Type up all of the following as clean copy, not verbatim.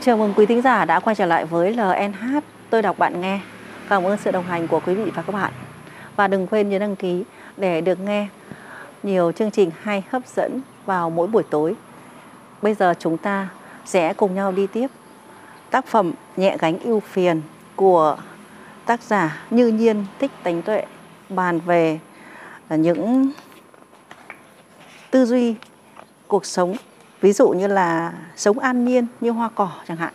Chào mừng quý thính giả đã quay trở lại với LNH, tôi đọc bạn nghe. Cảm ơn sự đồng hành của quý vị và các bạn. Và đừng quên nhấn đăng ký để được nghe nhiều chương trình hay hấp dẫn vào mỗi buổi tối. Bây giờ chúng ta sẽ cùng nhau đi tiếp tác phẩm Nhẹ gánh ưu phiền của tác giả Như Nhiên Thích Tánh Tuệ, bàn về những tư duy cuộc sống, ví dụ như là sống an nhiên như hoa cỏ chẳng hạn.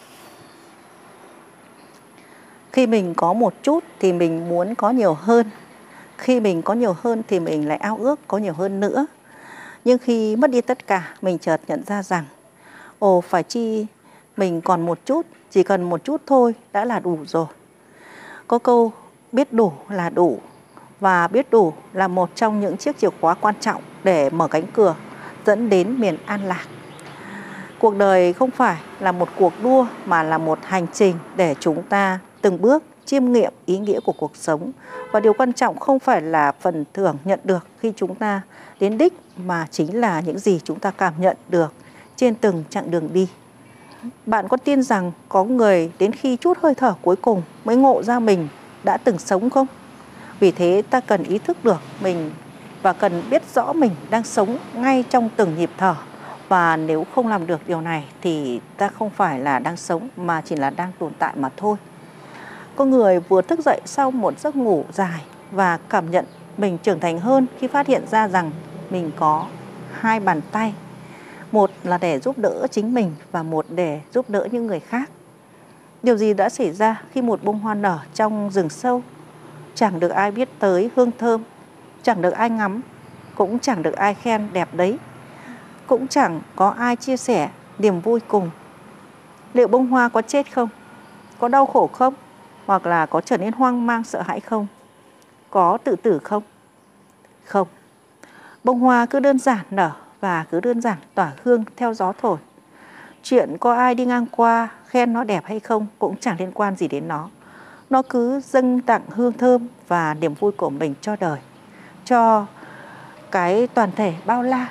Khi mình có một chút thì mình muốn có nhiều hơn. Khi mình có nhiều hơn thì mình lại ao ước có nhiều hơn nữa. Nhưng khi mất đi tất cả, mình chợt nhận ra rằng phải chi mình còn một chút, chỉ cần một chút thôi đã là đủ rồi. Có câu biết đủ là đủ, và biết đủ là một trong những chiếc chìa khóa quan trọng để mở cánh cửa dẫn đến miền an lạc. Cuộc đời không phải là một cuộc đua mà là một hành trình để chúng ta từng bước chiêm nghiệm ý nghĩa của cuộc sống. Và điều quan trọng không phải là phần thưởng nhận được khi chúng ta đến đích, mà chính là những gì chúng ta cảm nhận được trên từng chặng đường đi. Bạn có tin rằng có người đến khi chút hơi thở cuối cùng mới ngộ ra mình đã từng sống không? Vì thế ta cần ý thức được mình và cần biết rõ mình đang sống ngay trong từng nhịp thở. Và nếu không làm được điều này thì ta không phải là đang sống mà chỉ là đang tồn tại mà thôi. Có người vừa thức dậy sau một giấc ngủ dài và cảm nhận mình trưởng thành hơn khi phát hiện ra rằng mình có hai bàn tay. Một là để giúp đỡ chính mình và một để giúp đỡ những người khác. Điều gì đã xảy ra khi một bông hoa nở trong rừng sâu? Chẳng được ai biết tới hương thơm, chẳng được ai ngắm, cũng chẳng được ai khen đẹp đấy, cũng chẳng có ai chia sẻ niềm vui cùng. Liệu bông hoa có chết không? Có đau khổ không? Hoặc là có trở nên hoang mang sợ hãi không? Có tự tử không? Không. Bông hoa cứ đơn giản nở và cứ đơn giản tỏa hương theo gió thổi. Chuyện có ai đi ngang qua khen nó đẹp hay không cũng chẳng liên quan gì đến nó. Nó cứ dâng tặng hương thơm và niềm vui của mình cho đời, cho cái toàn thể bao la.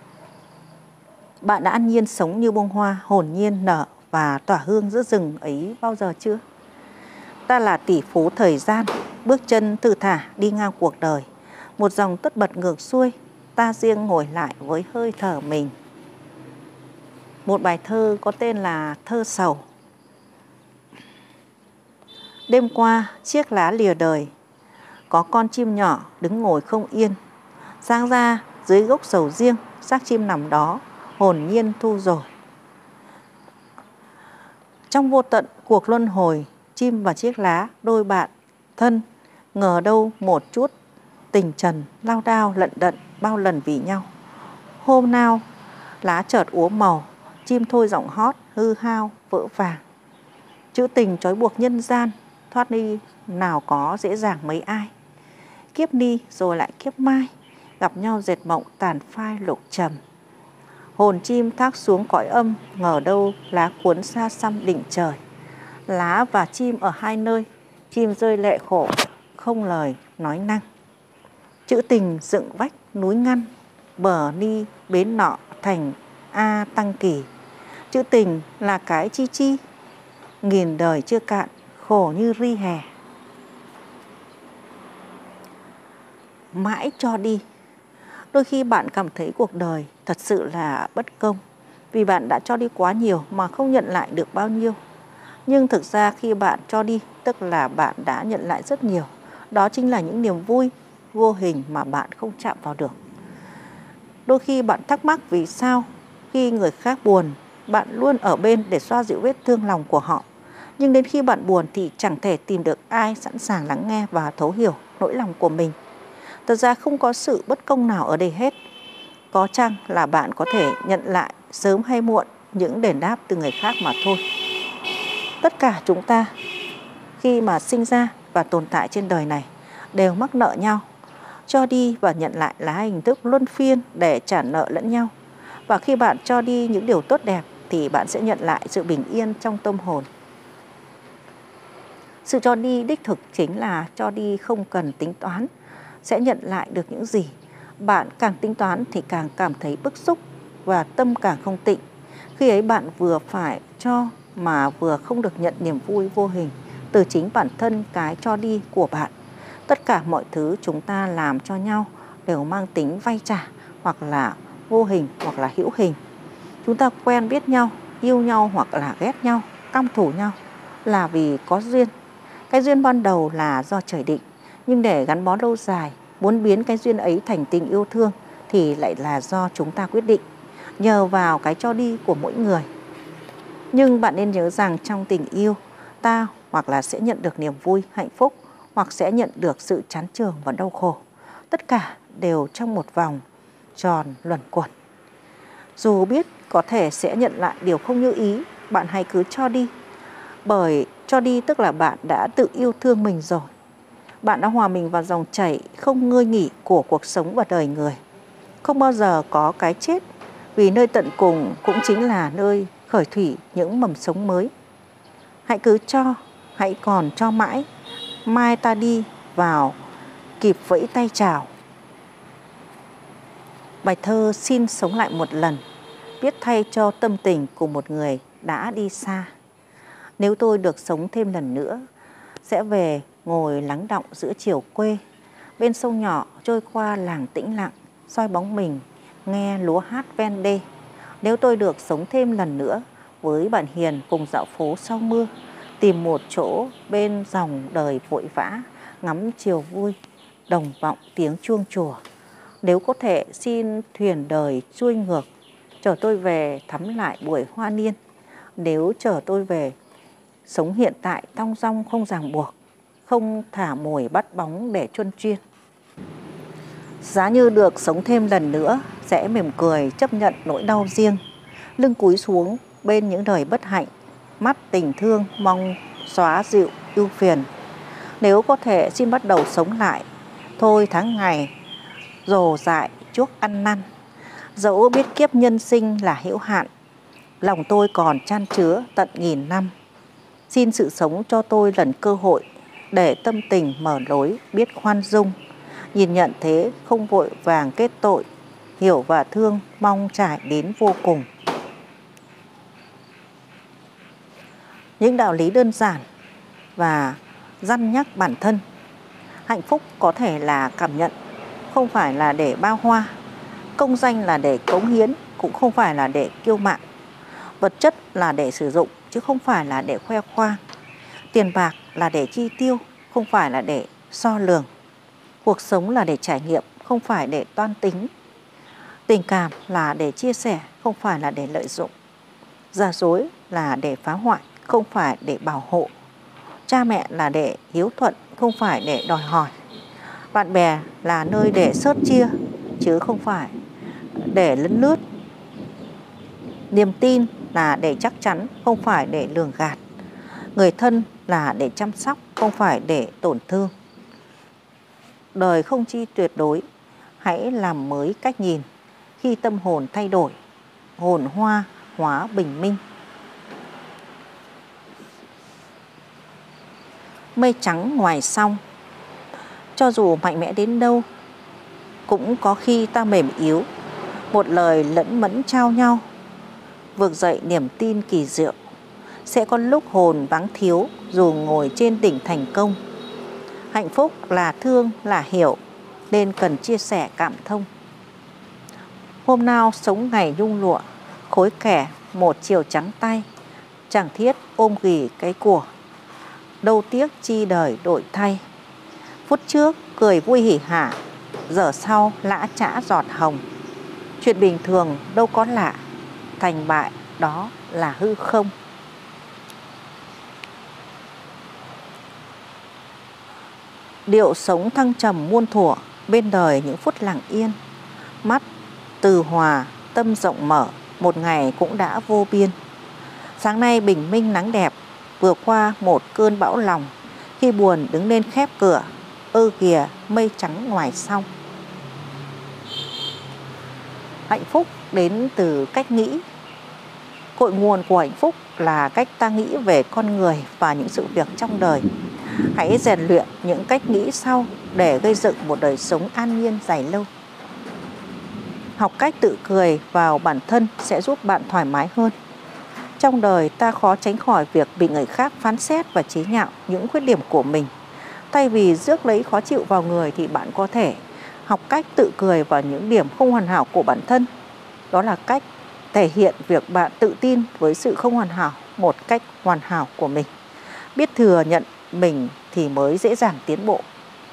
Bạn đã an nhiên sống như bông hoa hồn nhiên nở và tỏa hương giữa rừng ấy bao giờ chưa? Ta là tỷ phú thời gian, bước chân thư thả đi ngang cuộc đời. Một dòng tất bật ngược xuôi, ta riêng ngồi lại với hơi thở mình. Một bài thơ có tên là Thơ Sầu. Đêm qua chiếc lá lìa đời, có con chim nhỏ đứng ngồi không yên. Sáng ra dưới gốc sầu riêng, xác chim nằm đó, hồn nhiên thu rồi. Trong vô tận cuộc luân hồi, chim và chiếc lá đôi bạn thân, ngờ đâu một chút tình trần lao đao lận đận bao lần vì nhau. Hôm nào lá chợt úa màu, chim thôi giọng hót hư hao vỡ vàng. Chữ tình trói buộc nhân gian, thoát đi nào có dễ dàng mấy ai. Kiếp đi rồi lại kiếp mai, gặp nhau dệt mộng tàn phai lục trầm. Hồn chim thác xuống cõi âm, ngờ đâu lá cuốn xa xăm đỉnh trời. Lá và chim ở hai nơi, chim rơi lệ khổ, không lời nói năng. Chữ tình dựng vách núi ngăn, bờ ni bến nọ thành A Tăng Kỳ. Chữ tình là cái chi chi, nghìn đời chưa cạn, khổ như ri hè. Mãi cho đi. Đôi khi bạn cảm thấy cuộc đời thật sự là bất công, vì bạn đã cho đi quá nhiều mà không nhận lại được bao nhiêu. Nhưng thực ra khi bạn cho đi, tức là bạn đã nhận lại rất nhiều. Đó chính là những niềm vui vô hình mà bạn không chạm vào được. Đôi khi bạn thắc mắc vì sao khi người khác buồn, bạn luôn ở bên để xoa dịu vết thương lòng của họ. Nhưng đến khi bạn buồn thì chẳng thể tìm được ai sẵn sàng lắng nghe và thấu hiểu nỗi lòng của mình. Thật ra không có sự bất công nào ở đây hết. Có chăng là bạn có thể nhận lại sớm hay muộn những đền đáp từ người khác mà thôi. Tất cả chúng ta khi mà sinh ra và tồn tại trên đời này đều mắc nợ nhau. Cho đi và nhận lại là hình thức luân phiên để trả nợ lẫn nhau. Và khi bạn cho đi những điều tốt đẹp thì bạn sẽ nhận lại sự bình yên trong tâm hồn. Sự cho đi đích thực chính là cho đi không cần tính toán sẽ nhận lại được những gì. Bạn càng tính toán thì càng cảm thấy bức xúc và tâm càng không tịnh. Khi ấy bạn vừa phải cho mà vừa không được nhận niềm vui vô hình từ chính bản thân cái cho đi của bạn. Tất cả mọi thứ chúng ta làm cho nhau đều mang tính vay trả, hoặc là vô hình hoặc là hữu hình. Chúng ta quen biết nhau, yêu nhau hoặc là ghét nhau, căm thù nhau là vì có duyên. Cái duyên ban đầu là do trời định, nhưng để gắn bó lâu dài, muốn biến cái duyên ấy thành tình yêu thương thì lại là do chúng ta quyết định, nhờ vào cái cho đi của mỗi người. Nhưng bạn nên nhớ rằng trong tình yêu, ta hoặc là sẽ nhận được niềm vui, hạnh phúc, hoặc sẽ nhận được sự chán chường và đau khổ. Tất cả đều trong một vòng tròn luẩn quẩn. Dù biết có thể sẽ nhận lại điều không như ý, bạn hãy cứ cho đi. Bởi cho đi tức là bạn đã tự yêu thương mình rồi. Bạn đã hòa mình vào dòng chảy không ngơi nghỉ của cuộc sống và đời người. Không bao giờ có cái chết, vì nơi tận cùng cũng chính là nơi khởi thủy những mầm sống mới. Hãy cứ cho, hãy còn cho mãi, mai ta đi vào kịp vẫy tay chào. Bài thơ xin sống lại một lần, viết thay cho tâm tình của một người đã đi xa. Nếu tôi được sống thêm lần nữa, sẽ về ngồi lắng đọng giữa chiều quê, bên sông nhỏ trôi qua làng tĩnh lặng, soi bóng mình, nghe lúa hát ven đê. Nếu tôi được sống thêm lần nữa, với bạn hiền cùng dạo phố sau mưa, tìm một chỗ bên dòng đời vội vã, ngắm chiều vui, đồng vọng tiếng chuông chùa. Nếu có thể xin thuyền đời xuôi ngược, chở tôi về thắm lại buổi hoa niên. Nếu chở tôi về sống hiện tại thong dong không ràng buộc, không thả mồi bắt bóng để chuân chuyên. Giá như được sống thêm lần nữa, sẽ mỉm cười chấp nhận nỗi đau riêng, lưng cúi xuống bên những đời bất hạnh, mắt tình thương mong xóa dịu ưu phiền. Nếu có thể xin bắt đầu sống lại, thôi tháng ngày rồ dại chuốc ăn năn. Dẫu biết kiếp nhân sinh là hữu hạn, lòng tôi còn chan chứa tận nghìn năm. Xin sự sống cho tôi lần cơ hội, để tâm tình mở lối biết khoan dung. Nhìn nhận thế không vội vàng kết tội, hiểu và thương mong trải đến vô cùng. Những đạo lý đơn giản và dăn nhắc bản thân. Hạnh phúc có thể là cảm nhận, không phải là để bao hoa. Công danh là để cống hiến, cũng không phải là để kiêu mạn. Vật chất là để sử dụng, chứ không phải là để khoe khoang. Tiền bạc là để chi tiêu, không phải là để so lường. Cuộc sống là để trải nghiệm, không phải để toan tính. Tình cảm là để chia sẻ, không phải là để lợi dụng. Giả dối là để phá hoại, không phải để bảo hộ. Cha mẹ là để hiếu thuận, không phải để đòi hỏi. Bạn bè là nơi để sớt chia, chứ không phải để lấn lướt. Niềm tin là để chắc chắn, không phải để lường gạt. Người thân là để chăm sóc, không phải để tổn thương. Đời không chi tuyệt đối, hãy làm mới cách nhìn. Khi tâm hồn thay đổi, hồn hoa hóa bình minh. Mây trắng ngoài sông. Cho dù mạnh mẽ đến đâu, cũng có khi ta mềm yếu. Một lời lẫn mẫn trao nhau, vực dậy niềm tin kỳ diệu. Sẽ có lúc hồn vắng thiếu, dù ngồi trên đỉnh thành công. Hạnh phúc là thương, là hiểu, nên cần chia sẻ cảm thông. Hôm nào sống ngày nhung lụa, khối kẻ một chiều trắng tay. Chẳng thiết ôm ghì cái của, đâu tiếc chi đời đổi thay. Phút trước cười vui hỉ hả, giờ sau lã chã giọt hồng. Chuyện bình thường đâu có lạ, thành bại đó là hư không. Điệu sống thăng trầm muôn thuở, bên đời những phút lặng yên. Mắt từ hòa, tâm rộng mở, một ngày cũng đã vô biên. Sáng nay bình minh nắng đẹp, vừa qua một cơn bão lòng. Khi buồn đứng lên khép cửa, ơ kìa mây trắng ngoài sông. Hạnh phúc đến từ cách nghĩ. Cội nguồn của hạnh phúc là cách ta nghĩ về con người và những sự việc trong đời. Hãy rèn luyện những cách nghĩ sau để gây dựng một đời sống an nhiên dài lâu. Học cách tự cười vào bản thân sẽ giúp bạn thoải mái hơn. Trong đời ta khó tránh khỏi việc bị người khác phán xét và chế nhạo những khuyết điểm của mình. Thay vì rước lấy khó chịu vào người thì bạn có thể học cách tự cười vào những điểm không hoàn hảo của bản thân. Đó là cách thể hiện việc bạn tự tin với sự không hoàn hảo một cách hoàn hảo của mình. Biết thừa nhận mình thì mới dễ dàng tiến bộ.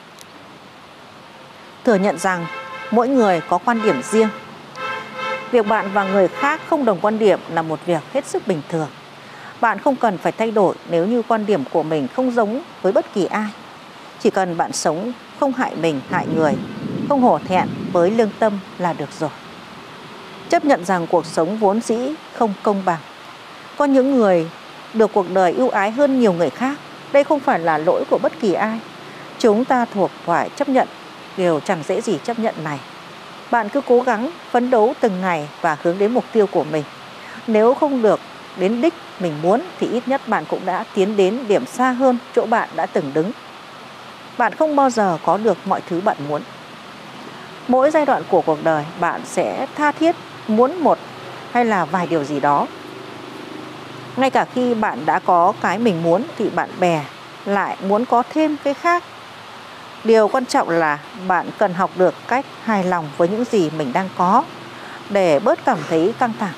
Thừa nhận rằng mỗi người có quan điểm riêng. Việc bạn và người khác không đồng quan điểm là một việc hết sức bình thường. Bạn không cần phải thay đổi nếu như quan điểm của mình không giống với bất kỳ ai. Chỉ cần bạn sống không hại mình, hại người, không hổ thẹn với lương tâm là được rồi. Chấp nhận rằng cuộc sống vốn dĩ không công bằng. Có những người được cuộc đời ưu ái hơn nhiều người khác. Đây không phải là lỗi của bất kỳ ai. Chúng ta thuộc phải chấp nhận điều chẳng dễ gì chấp nhận này. Bạn cứ cố gắng phấn đấu từng ngày và hướng đến mục tiêu của mình. Nếu không được đến đích mình muốn thì ít nhất bạn cũng đã tiến đến điểm xa hơn chỗ bạn đã từng đứng. Bạn không bao giờ có được mọi thứ bạn muốn. Mỗi giai đoạn của cuộc đời bạn sẽ tha thiết muốn một hay là vài điều gì đó. Ngay cả khi bạn đã có cái mình muốn thì bạn bè lại muốn có thêm cái khác. Điều quan trọng là bạn cần học được cách hài lòng với những gì mình đang có để bớt cảm thấy căng thẳng.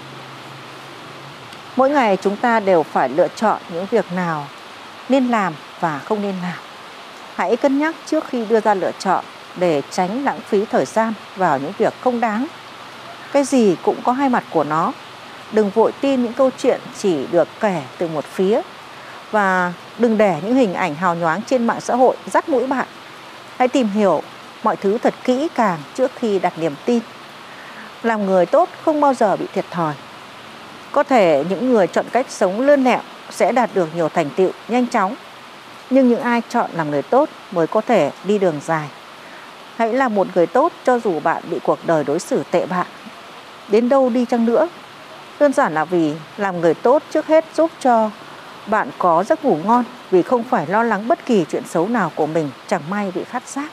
Mỗi ngày chúng ta đều phải lựa chọn những việc nào nên làm và không nên làm. Hãy cân nhắc trước khi đưa ra lựa chọn để tránh lãng phí thời gian vào những việc không đáng. Cái gì cũng có hai mặt của nó. Đừng vội tin những câu chuyện chỉ được kể từ một phía. Và đừng để những hình ảnh hào nhoáng trên mạng xã hội dắt mũi bạn. Hãy tìm hiểu mọi thứ thật kỹ càng trước khi đặt niềm tin. Làm người tốt không bao giờ bị thiệt thòi. Có thể những người chọn cách sống lươn lẹo sẽ đạt được nhiều thành tựu nhanh chóng. Nhưng những ai chọn làm người tốt mới có thể đi đường dài. Hãy là một người tốt cho dù bạn bị cuộc đời đối xử tệ bạ đến đâu đi chăng nữa. Đơn giản là vì làm người tốt trước hết giúp cho bạn có giấc ngủ ngon, vì không phải lo lắng bất kỳ chuyện xấu nào của mình chẳng may bị phát giác.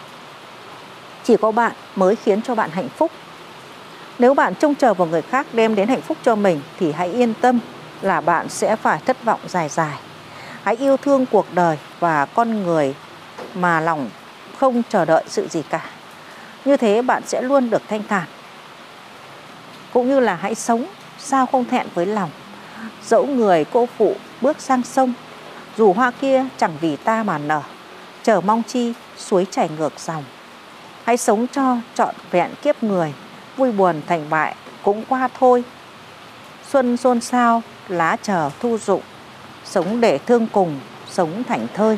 Chỉ có bạn mới khiến cho bạn hạnh phúc. Nếu bạn trông chờ vào người khác đem đến hạnh phúc cho mình thì hãy yên tâm là bạn sẽ phải thất vọng dài dài. Hãy yêu thương cuộc đời và con người mà lòng không chờ đợi sự gì cả. Như thế bạn sẽ luôn được thanh thản. Cũng như là hãy sống sao không thẹn với lòng. Dẫu người cô phụ bước sang sông, dù hoa kia chẳng vì ta mà nở, chờ mong chi suối chảy ngược dòng. Hãy sống cho trọn vẹn kiếp người, vui buồn thành bại cũng qua thôi. Xuân xôn xao, lá chờ thu rụng, sống để thương cùng, sống thảnh thơi.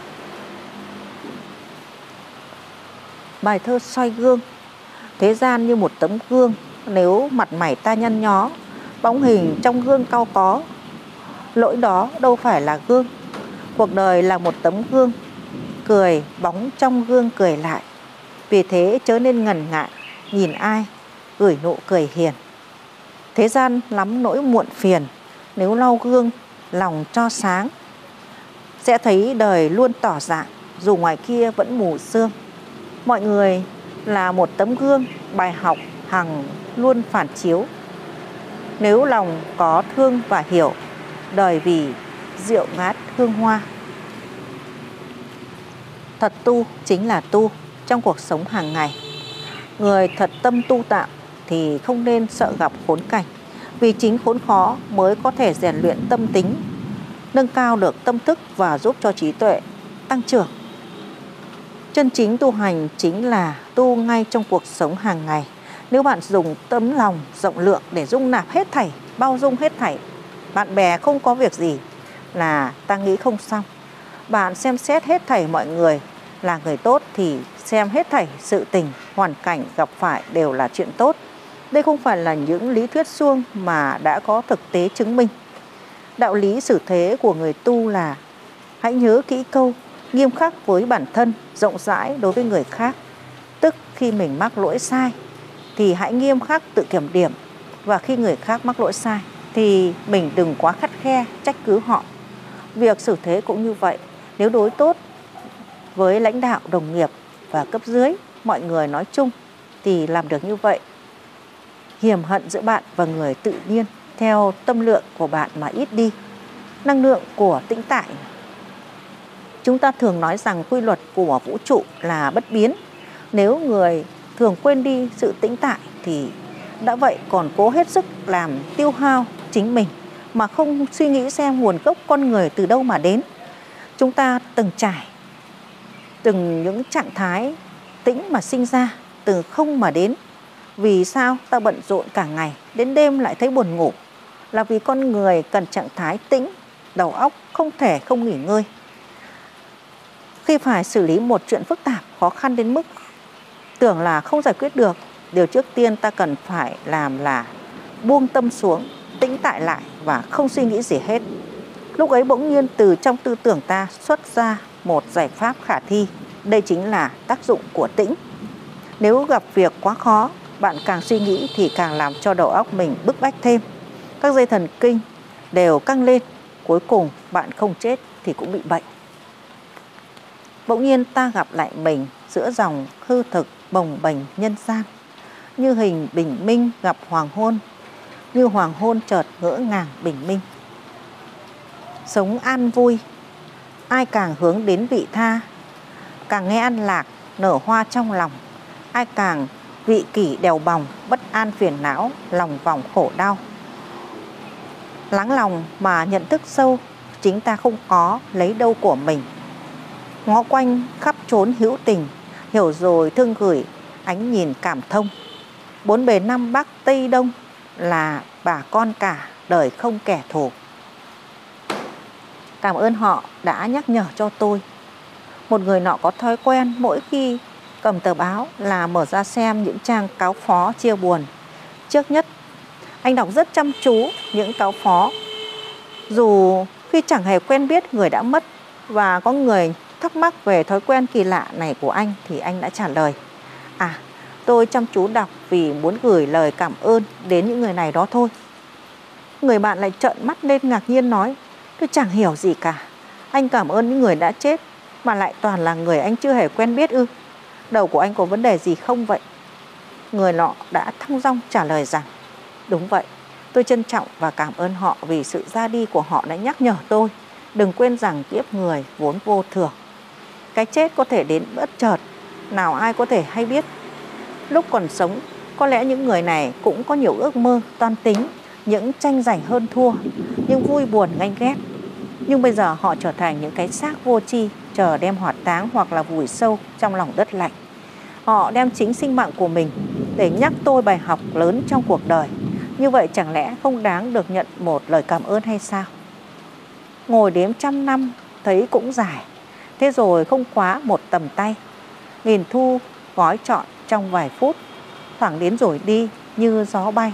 Bài thơ soi gương. Thế gian như một tấm gương, nếu mặt mày ta nhăn nhó, bóng hình trong gương cau có, lỗi đó đâu phải là gương. Cuộc đời là một tấm gương, cười bóng trong gương cười lại. Vì thế chớ nên ngần ngại, nhìn ai gửi nụ cười hiền. Thế gian lắm nỗi muộn phiền, nếu lau gương lòng cho sáng, sẽ thấy đời luôn tỏ dạng, dù ngoài kia vẫn mù sương. Mọi người là một tấm gương, bài học hằng luôn phản chiếu. Nếu lòng có thương và hiểu, đời vì rượu ngát hương hoa. Thật tu chính là tu trong cuộc sống hàng ngày. Người thật tâm tu tạo thì không nên sợ gặp khốn cảnh, vì chính khốn khó mới có thể rèn luyện tâm tính, nâng cao được tâm thức và giúp cho trí tuệ tăng trưởng. Chân chính tu hành chính là tu ngay trong cuộc sống hàng ngày. Nếu bạn dùng tấm lòng rộng lượng để dung nạp hết thảy, bao dung hết thảy, bạn bè không có việc gì là ta nghĩ không xong. Bạn xem xét hết thảy mọi người là người tốt thì xem hết thảy sự tình, hoàn cảnh gặp phải đều là chuyện tốt. Đây không phải là những lý thuyết suông mà đã có thực tế chứng minh. Đạo lý xử thế của người tu là hãy nhớ kỹ câu nghiêm khắc với bản thân, rộng rãi đối với người khác. Tức khi mình mắc lỗi sai thì hãy nghiêm khắc tự kiểm điểm, và khi người khác mắc lỗi sai thì mình đừng quá khắt khe trách cứ họ. Việc xử thế cũng như vậy. Nếu đối tốt với lãnh đạo, đồng nghiệp và cấp dưới, mọi người nói chung thì làm được như vậy. Hiềm hận giữa bạn và người tự nhiên theo tâm lượng của bạn mà ít đi. Năng lượng của tĩnh tại. Chúng ta thường nói rằng quy luật của vũ trụ là bất biến. Nếu người thường quên đi sự tĩnh tại thì đã vậy còn cố hết sức làm tiêu hao chính mình mà không suy nghĩ xem nguồn gốc con người từ đâu mà đến. Chúng ta từng trải từng những trạng thái tĩnh mà sinh ra, từ không mà đến. Vì sao ta bận rộn cả ngày, đến đêm lại thấy buồn ngủ? Là vì con người cần trạng thái tĩnh, đầu óc không thể không nghỉ ngơi. Khi phải xử lý một chuyện phức tạp, khó khăn đến mức tưởng là không giải quyết được, điều trước tiên ta cần phải làm là buông tâm xuống, tĩnh tại lại và không suy nghĩ gì hết. Lúc ấy bỗng nhiên từ trong tư tưởng ta xuất ra một giải pháp khả thi. Đây chính là tác dụng của tĩnh. Nếu gặp việc quá khó, bạn càng suy nghĩ thì càng làm cho đầu óc mình bức bách thêm. Các dây thần kinh đều căng lên. Cuối cùng bạn không chết thì cũng bị bệnh. Bỗng nhiên ta gặp lại mình giữa dòng hư thực bồng bềnh nhân gian, như hình bình minh gặp hoàng hôn, như hoàng hôn chợt ngỡ ngàng bình minh. Sống an vui, ai càng hướng đến vị tha, càng nghe an lạc nở hoa trong lòng. Ai càng vị kỷ đèo bòng, bất an phiền não, lòng vòng khổ đau. Lắng lòng mà nhận thức sâu, chính ta không có lấy đâu của mình. Ngó quanh khắp trốn hữu tình, hiểu rồi thương gửi, ánh nhìn cảm thông. Bốn bề Nam Bắc Tây Đông là bà con cả, đời không kẻ thù. Cảm ơn họ đã nhắc nhở cho tôi. Một người nọ có thói quen mỗi khi cầm tờ báo là mở ra xem những trang cáo phó chia buồn. Trước nhất, anh đọc rất chăm chú những cáo phó. Dù khi chẳng hề quen biết người đã mất và có người thắc mắc về thói quen kỳ lạ này của anh thì anh đã trả lời: tôi chăm chú đọc vì muốn gửi lời cảm ơn đến những người này đó thôi. Người bạn lại trợn mắt lên ngạc nhiên nói: tôi chẳng hiểu gì cả. Anh cảm ơn những người đã chết mà lại toàn là người anh chưa hề quen biết ư? Đầu của anh có vấn đề gì không vậy? Người nọ đã thong dong trả lời rằng: đúng vậy, tôi trân trọng và cảm ơn họ vì sự ra đi của họ đã nhắc nhở tôi đừng quên rằng kiếp người vốn vô thường. Cái chết có thể đến bất chợt, nào ai có thể hay biết. Lúc còn sống, có lẽ những người này cũng có nhiều ước mơ, toan tính, những tranh giành hơn thua, những vui buồn ganh ghét. Nhưng bây giờ họ trở thành những cái xác vô tri, chờ đem hỏa táng hoặc là vùi sâu trong lòng đất lạnh. Họ đem chính sinh mạng của mình để nhắc tôi bài học lớn trong cuộc đời. Như vậy chẳng lẽ không đáng được nhận một lời cảm ơn hay sao? Ngồi đếm 100 năm thấy cũng dài, thế rồi không quá một tầm tay. Nghìn thu gói trọn trong vài phút, thoảng đến rồi đi như gió bay.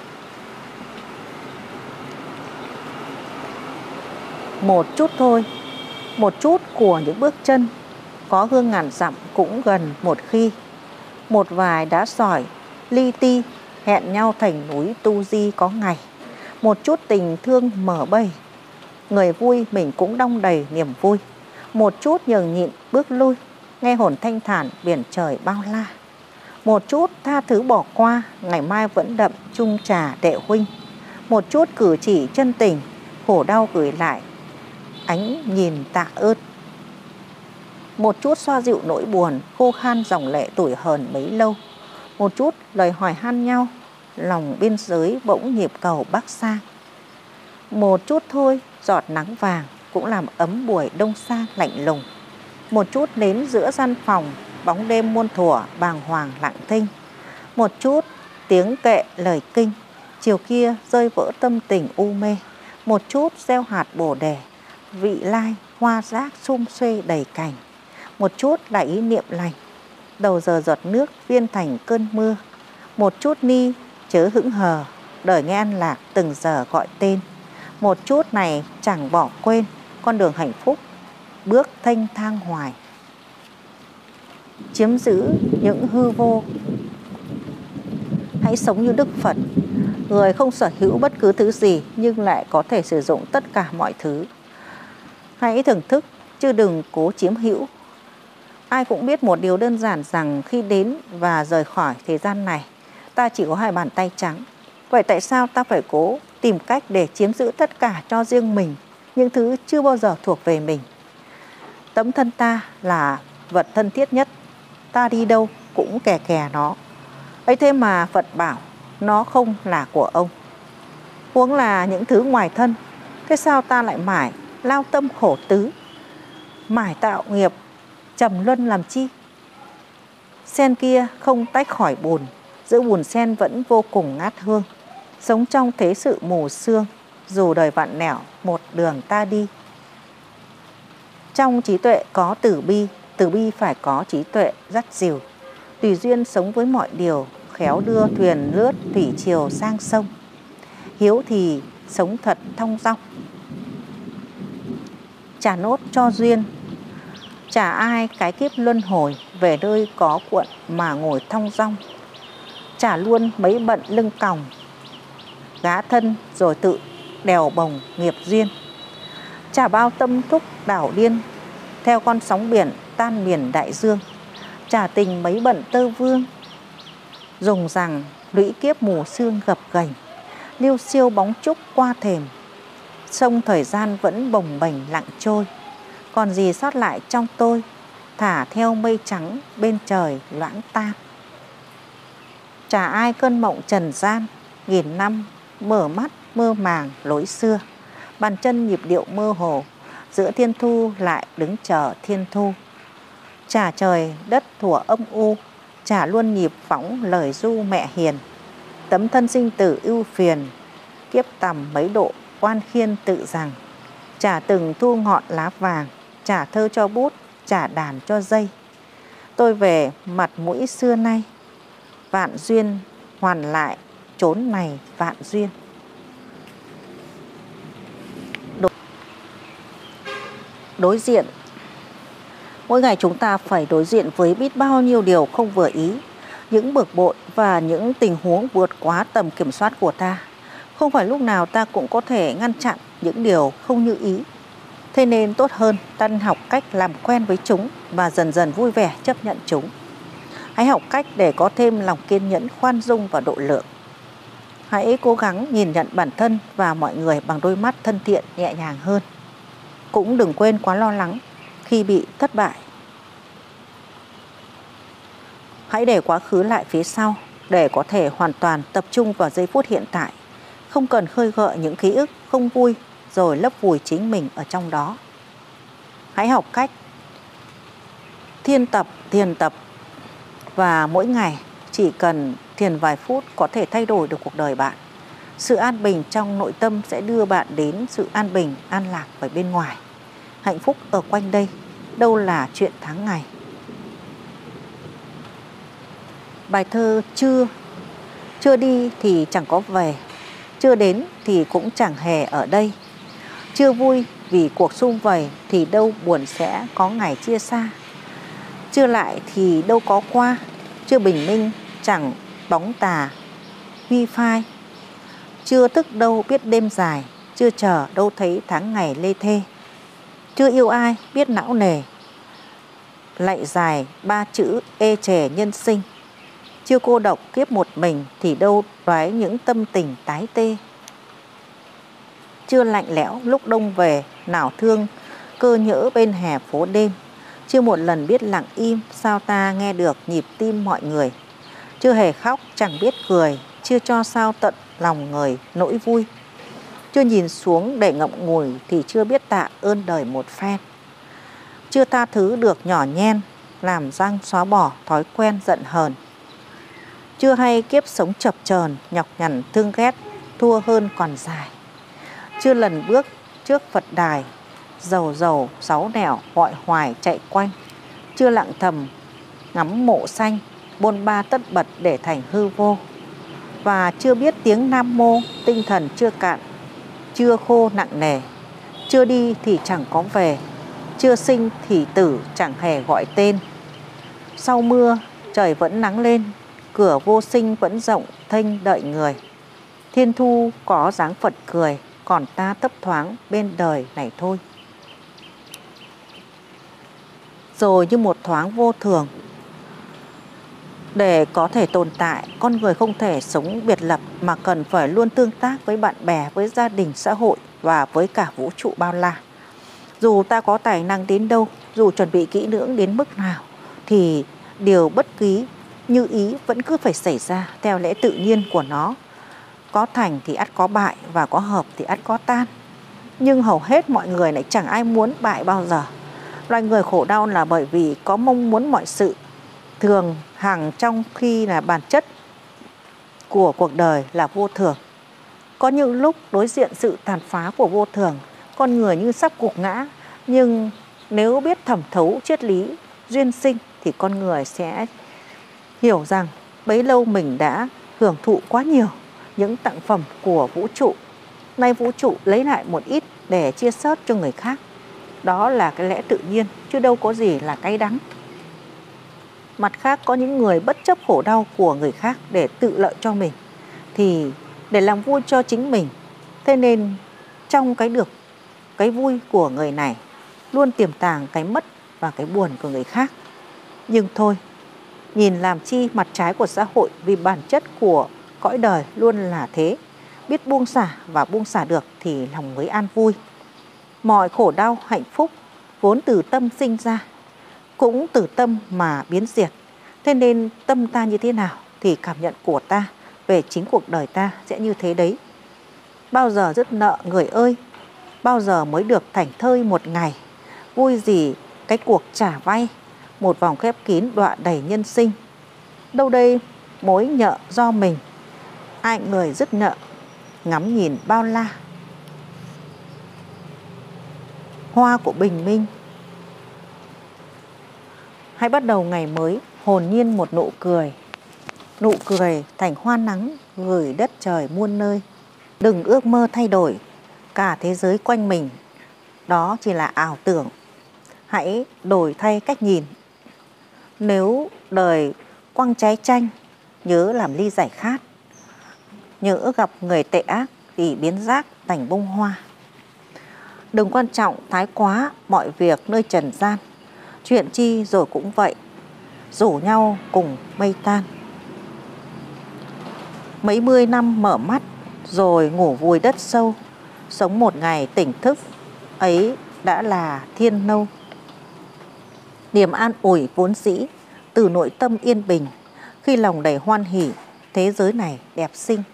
Một chút thôi, một chút của những bước chân, có hương ngàn dặm cũng gần một khi. Một vài đá sỏi li ti hẹn nhau thành núi tu di có ngày. Một chút tình thương mở bầy, người vui mình cũng đong đầy niềm vui. Một chút nhường nhịn bước lui, nghe hồn thanh thản biển trời bao la. Một chút tha thứ bỏ qua, ngày mai vẫn đậm chung trà đệ huynh. Một chút cử chỉ chân tình, khổ đau gửi lại ánh nhìn tạ ơn. Một chút xoa dịu nỗi buồn, khô khan dòng lệ tủi hờn mấy lâu. Một chút lời hỏi han nhau, lòng biên giới bỗng nhịp cầu bắc sang. Một chút thôi, giọt nắng vàng cũng làm ấm buổi đông xa lạnh lùng. Một chút nến giữa gian phòng, bóng đêm muôn thuở bàng hoàng lặng thinh. Một chút tiếng kệ lời kinh, chiều kia rơi vỡ tâm tình u mê. Một chút gieo hạt bồ đề, vị lai hoa rác sum xuê đầy cành. Một chút là ý niệm lành, đầu giờ giọt nước viên thành cơn mưa. Một chút ni chớ hững hờ, đời nghe an lạc từng giờ gọi tên. Một chút này chẳng bỏ quên con đường hạnh phúc, bước thanh thang hoài. Chiếm giữ những hư vô, hãy sống như Đức Phật, người không sở hữu bất cứ thứ gì nhưng lại có thể sử dụng tất cả mọi thứ. Hãy thưởng thức chứ đừng cố chiếm hữu. Ai cũng biết một điều đơn giản rằng khi đến và rời khỏi thế gian này, ta chỉ có hai bàn tay trắng. Vậy tại sao ta phải cố tìm cách để chiếm giữ tất cả cho riêng mình, những thứ chưa bao giờ thuộc về mình? Tấm thân ta là vật thân thiết nhất, ta đi đâu cũng kè kè nó. Ấy thế mà Phật bảo nó không là của ông, huống là những thứ ngoài thân. Thế sao ta lại mãi lao tâm khổ tứ, mãi tạo nghiệp trầm luân làm chi? Sen kia không tách khỏi bùn, giữa bùn sen vẫn vô cùng ngát hương. Sống trong thế sự mù sương, dù đời vặn nẻo một đường ta đi. Trong trí tuệ có từ bi phải có trí tuệ dắt dìu. Tùy duyên sống với mọi điều, khéo đưa thuyền lướt thủy triều sang sông. Hiếu thì sống thật thong dong, trả nốt cho duyên. Chả ai cái kiếp luân hồi, về nơi có cuộn mà ngồi thong dong. Chả luôn mấy bận lưng còng, gá thân rồi tự đèo bồng nghiệp duyên. Chả bao tâm thúc đảo điên, theo con sóng biển tan miền đại dương. Chả tình mấy bận tơ vương, dùng rằng lũy kiếp mù sương gập ghềnh. Liêu xiêu bóng trúc qua thềm, sông thời gian vẫn bồng bềnh lặng trôi. Còn gì sót lại trong tôi, thả theo mây trắng bên trời loãng tan. Chả ai cơn mộng trần gian, nghìn năm mở mắt mơ màng lối xưa. Bàn chân nhịp điệu mơ hồ, giữa thiên thu lại đứng chờ thiên thu. Chả trời đất thủa âm u, chả luôn nhịp phóng lời ru mẹ hiền. Tấm thân sinh tử ưu phiền, kiếp tầm mấy độ oan khiên tự rằng. Chả từng thu ngọn lá vàng, chả thơ cho bút, chả đàn cho dây. Tôi về mặt mũi xưa nay, vạn duyên hoàn lại chốn này vạn duyên. Đối diện. Mỗi ngày chúng ta phải đối diện với biết bao nhiêu điều không vừa ý, những bực bội và những tình huống vượt quá tầm kiểm soát của ta. Không phải lúc nào ta cũng có thể ngăn chặn những điều không như ý. Thế nên tốt hơn ta học cách làm quen với chúng và dần dần vui vẻ chấp nhận chúng. Hãy học cách để có thêm lòng kiên nhẫn, khoan dung và độ lượng. Hãy cố gắng nhìn nhận bản thân và mọi người bằng đôi mắt thân thiện, nhẹ nhàng hơn. Cũng đừng quên quá lo lắng khi bị thất bại. Hãy để quá khứ lại phía sau để có thể hoàn toàn tập trung vào giây phút hiện tại. Không cần khơi gợi những ký ức không vui rồi lấp vùi chính mình ở trong đó. Hãy học cách thiền tập và mỗi ngày chỉ cần thiền vài phút có thể thay đổi được cuộc đời bạn. Sự an bình trong nội tâm sẽ đưa bạn đến sự an bình, an lạc ở bên ngoài. Hạnh phúc ở quanh đây, đâu là chuyện tháng ngày. Bài thơ chưa đi thì chẳng có về, chưa đến thì cũng chẳng hề ở đây. Chưa vui vì cuộc sum vầy thì đâu buồn sẽ có ngày chia xa. Chưa lại thì đâu có qua, chưa bình minh chẳng bóng tà huy phai. Chưa thức đâu biết đêm dài, chưa chờ đâu thấy tháng ngày lê thê. Chưa yêu ai biết não nề, lạy dài ba chữ ê chề nhân sinh. Chưa cô độc kiếp một mình thì đâu đoái những tâm tình tái tê. Chưa lạnh lẽo lúc đông về, nào thương cơ nhỡ bên hè phố đêm. Chưa một lần biết lặng im, sao ta nghe được nhịp tim mọi người. Chưa hề khóc chẳng biết cười, chưa cho sao tận lòng người nỗi vui. Chưa nhìn xuống để ngậm ngùi thì chưa biết tạ ơn đời một phen. Chưa tha thứ được nhỏ nhen, làm răng xóa bỏ thói quen giận hờn. Chưa hay kiếp sống chập chờn, nhọc nhằn thương ghét, thua hơn còn dài. Chưa lần bước trước Phật đài, dầu sáu nẻo gọi hoài chạy quanh. Chưa lặng thầm ngắm mộ xanh, bôn ba tất bật để thành hư vô. Và chưa biết tiếng Nam Mô, tinh thần chưa cạn, chưa khô nặng nề. Chưa đi thì chẳng có về, chưa sinh thì tử chẳng hề gọi tên. Sau mưa trời vẫn nắng lên, cửa vô sinh vẫn rộng thênh đợi người. Thiên thu có dáng Phật cười, còn ta thấp thoáng bên đời này thôi. Rồi như một thoáng vô thường, Để có thể tồn tại, con người không thể sống biệt lập mà cần phải luôn tương tác với bạn bè, với gia đình, xã hội và với cả vũ trụ bao la. Dù ta có tài năng đến đâu, dù chuẩn bị kỹ lưỡng đến mức nào, thì điều bất kỳ như ý vẫn cứ phải xảy ra theo lẽ tự nhiên của nó. Có thành thì ắt có bại, và có hợp thì ắt có tan. Nhưng hầu hết mọi người lại chẳng ai muốn bại bao giờ. Loài người khổ đau là bởi vì có mong muốn mọi sự thường hằng, trong khi là bản chất của cuộc đời là vô thường. Có những lúc đối diện sự tàn phá của vô thường, con người như sắp gục ngã, nhưng nếu biết thẩm thấu triết lý duyên sinh thì con người sẽ hiểu rằng bấy lâu mình đã hưởng thụ quá nhiều những tặng phẩm của vũ trụ. Nay vũ trụ lấy lại một ít để chia sớt cho người khác. Đó là cái lẽ tự nhiên, chứ đâu có gì là cay đắng. Mặt khác, có những người bất chấp khổ đau của người khác để tự lợi cho mình, thì để làm vui cho chính mình. Thế nên trong cái được, cái vui của người này luôn tiềm tàng cái mất và cái buồn của người khác. Nhưng thôi, nhìn làm chi mặt trái của xã hội, vì bản chất của cõi đời luôn là thế. Biết buông xả và buông xả được thì lòng mới an vui. Mọi khổ đau, hạnh phúc vốn từ tâm sinh ra, cũng từ tâm mà biến diệt. Thế nên tâm ta như thế nào thì cảm nhận của ta về chính cuộc đời ta sẽ như thế đấy. Bao giờ dứt nợ người ơi, bao giờ mới được thảnh thơi một ngày. Vui gì cái cuộc trả vay, một vòng khép kín đọa đầy nhân sinh. Đâu đây mối nợ do mình, ai người dứt nợ, ngắm nhìn bao la. Hoa của bình minh. Hãy bắt đầu ngày mới hồn nhiên một nụ cười. Nụ cười thành hoa nắng gửi đất trời muôn nơi. Đừng ước mơ thay đổi cả thế giới quanh mình, đó chỉ là ảo tưởng. Hãy đổi thay cách nhìn. Nếu đời quăng trái chanh, nhớ làm ly giải khát. Nhớ gặp người tệ ác thì biến rác thành bông hoa. Đừng quan trọng thái quá mọi việc nơi trần gian. Chuyện chi rồi cũng vậy, rủ nhau cùng mây tan. Mấy mươi năm mở mắt rồi ngủ vùi đất sâu, sống một ngày tỉnh thức, ấy đã là thiên nâu. Niềm an ủi vốn dĩ từ nội tâm yên bình, khi lòng đầy hoan hỉ, thế giới này đẹp xinh.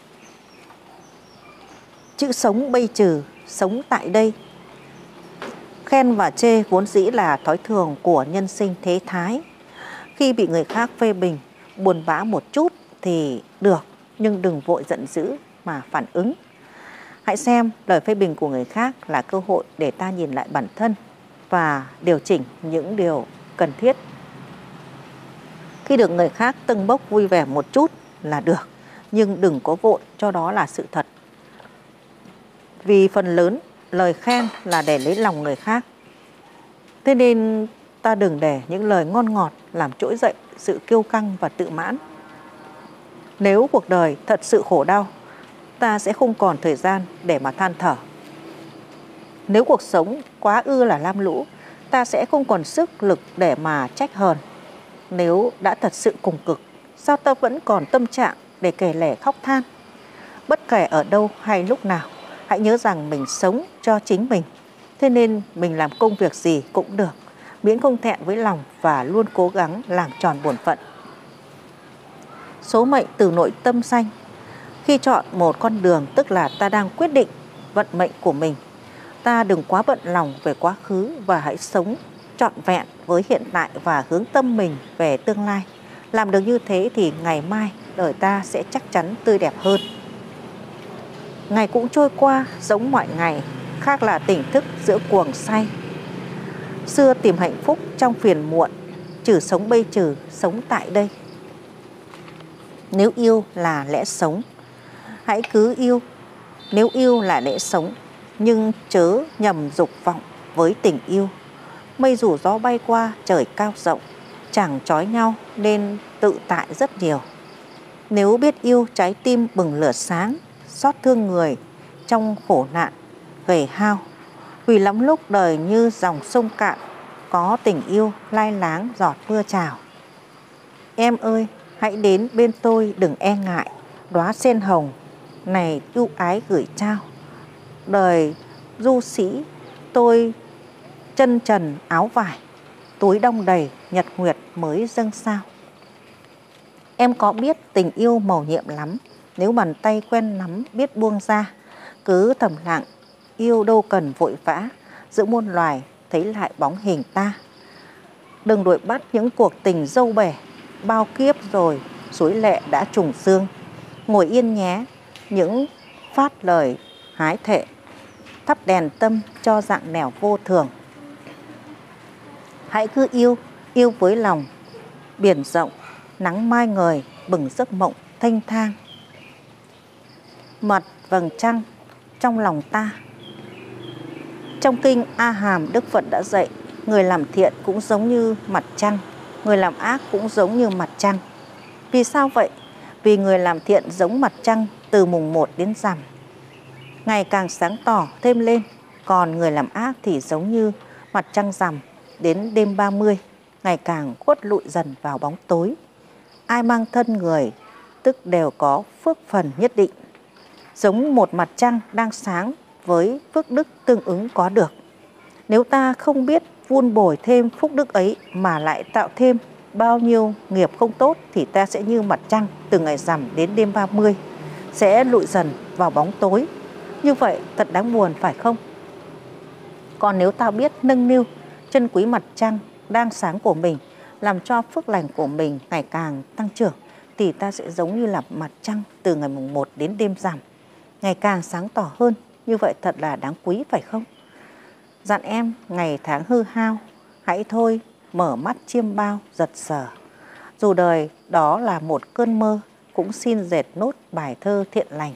Chữ sống bây trừ, sống tại đây. Khen và chê vốn dĩ là thói thường của nhân sinh thế thái. Khi bị người khác phê bình, buồn bã một chút thì được, nhưng đừng vội giận dữ mà phản ứng. Hãy xem lời phê bình của người khác là cơ hội để ta nhìn lại bản thân và điều chỉnh những điều cần thiết. Khi được người khác tâng bốc vui vẻ một chút là được, nhưng đừng có vội cho đó là sự thật. Vì phần lớn lời khen là để lấy lòng người khác. Thế nên ta đừng để những lời ngon ngọt làm trỗi dậy sự kiêu căng và tự mãn. Nếu cuộc đời thật sự khổ đau, ta sẽ không còn thời gian để mà than thở. Nếu cuộc sống quá ư là lam lũ, ta sẽ không còn sức lực để mà trách hờn. Nếu đã thật sự cùng cực, sao ta vẫn còn tâm trạng để kể lể khóc than? Bất kể ở đâu hay lúc nào, hãy nhớ rằng mình sống cho chính mình. Thế nên mình làm công việc gì cũng được, miễn không thẹn với lòng và luôn cố gắng làm tròn bổn phận. Số mệnh từ nội tâm sanh. Khi chọn một con đường tức là ta đang quyết định vận mệnh của mình. Ta đừng quá bận lòng về quá khứ và hãy sống trọn vẹn với hiện tại và hướng tâm mình về tương lai. Làm được như thế thì ngày mai đời ta sẽ chắc chắn tươi đẹp hơn. Ngày cũng trôi qua giống mọi ngày, khác là tỉnh thức giữa cuồng say. Xưa tìm hạnh phúc trong phiền muộn, trừ sống bây trừ, sống tại đây. Nếu yêu là lẽ sống, hãy cứ yêu. Nếu yêu là lẽ sống, nhưng chớ nhầm dục vọng với tình yêu. Mây rủ gió bay qua trời cao rộng, chẳng trói nhau nên tự tại rất nhiều. Nếu biết yêu, trái tim bừng lửa sáng, xót thương người trong khổ nạn gầy hao. Vì lắm lúc đời như dòng sông cạn, có tình yêu lai láng giọt mưa trào. Em ơi, hãy đến bên tôi đừng e ngại, đóa sen hồng này ưu ái gửi trao. Đời du sĩ tôi chân trần áo vải, túi đong đầy nhật nguyệt mới dâng sao. Em có biết tình yêu mầu nhiệm lắm, nếu bàn tay quen nắm biết buông ra. Cứ thầm lặng yêu đâu cần vội vã, giữa muôn loài thấy lại bóng hình ta. Đừng đuổi bắt những cuộc tình dâu bể, bao kiếp rồi suối lệ đã trùng xương. Ngồi yên nhé những phát lời hái thệ, thắp đèn tâm cho dạng nẻo vô thường. Hãy cứ yêu, yêu với lòng biển rộng, nắng mai ngời bừng giấc mộng thanh thang. Mặt vầng trăng trong lòng ta. Trong kinh A Hàm, Đức Phật đã dạy người làm thiện cũng giống như mặt trăng, người làm ác cũng giống như mặt trăng. Vì sao vậy? Vì người làm thiện giống mặt trăng từ mùng 1 đến rằm, ngày càng sáng tỏ thêm lên. Còn người làm ác thì giống như mặt trăng rằm, đến đêm 30, ngày càng khuất lụi dần vào bóng tối. Ai mang thân người tức đều có phước phần nhất định, giống một mặt trăng đang sáng với phước đức tương ứng có được. Nếu ta không biết vun bồi thêm phúc đức ấy mà lại tạo thêm bao nhiêu nghiệp không tốt thì ta sẽ như mặt trăng từ ngày rằm đến đêm 30, sẽ lụi dần vào bóng tối. Như vậy thật đáng buồn phải không? Còn nếu ta biết nâng niu trân quý mặt trăng đang sáng của mình, làm cho phước lành của mình ngày càng tăng trưởng, thì ta sẽ giống như là mặt trăng từ ngày mùng 1 đến đêm rằm, ngày càng sáng tỏ hơn. Như vậy thật là đáng quý phải không? Dặn em ngày tháng hư hao, hãy thôi mở mắt chiêm bao giật sờ. Dù đời đó là một cơn mơ, cũng xin dệt nốt bài thơ thiện lành.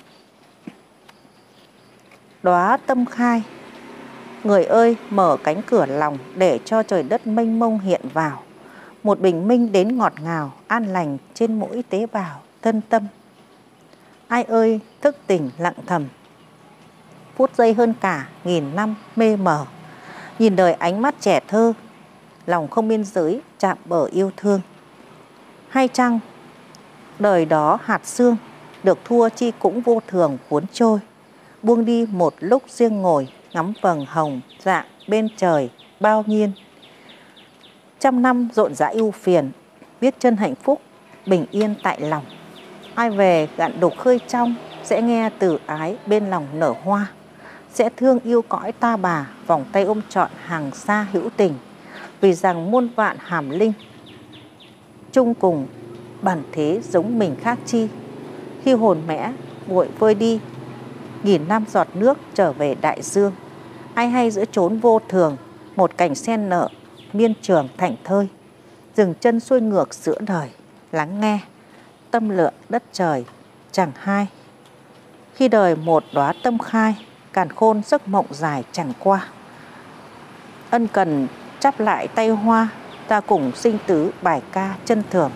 Đóa tâm khai. Người ơi, mở cánh cửa lòng để cho trời đất mênh mông hiện vào. Một bình minh đến ngọt ngào, an lành trên mỗi tế bào thân tâm. Ai ơi, thức tỉnh lặng thầm, phút giây hơn cả nghìn năm mê mờ. Nhìn đời ánh mắt trẻ thơ, lòng không biên giới chạm bờ yêu thương. Hay chăng đời đó hạt sương, được thua chi cũng vô thường cuốn trôi. Buông đi một lúc riêng ngồi, ngắm vầng hồng dạng bên trời bao nhiên. Trăm năm rộn rã ưu phiền, biết chân hạnh phúc bình yên tại lòng. Ai về gạn đục khơi trong, sẽ nghe từ ái bên lòng nở hoa. Sẽ thương yêu cõi ta bà, vòng tay ôm trọn hàng xa hữu tình. Vì rằng muôn vạn hàm linh, chung cùng bản thế giống mình khác chi. Khi hồn mẽ nguội vơi đi, nghìn năm giọt nước trở về đại dương. Ai hay giữa chốn vô thường, một cảnh sen nở miên trường thảnh thơi. Dừng chân xuôi ngược giữa đời, lắng nghe tâm lượng đất trời chẳng hai. Khi đời một đóa tâm khai, càn khôn giấc mộng dài chẳng qua. Ân cần chắp lại tay hoa, ta cùng sinh tứ bài ca chân thường.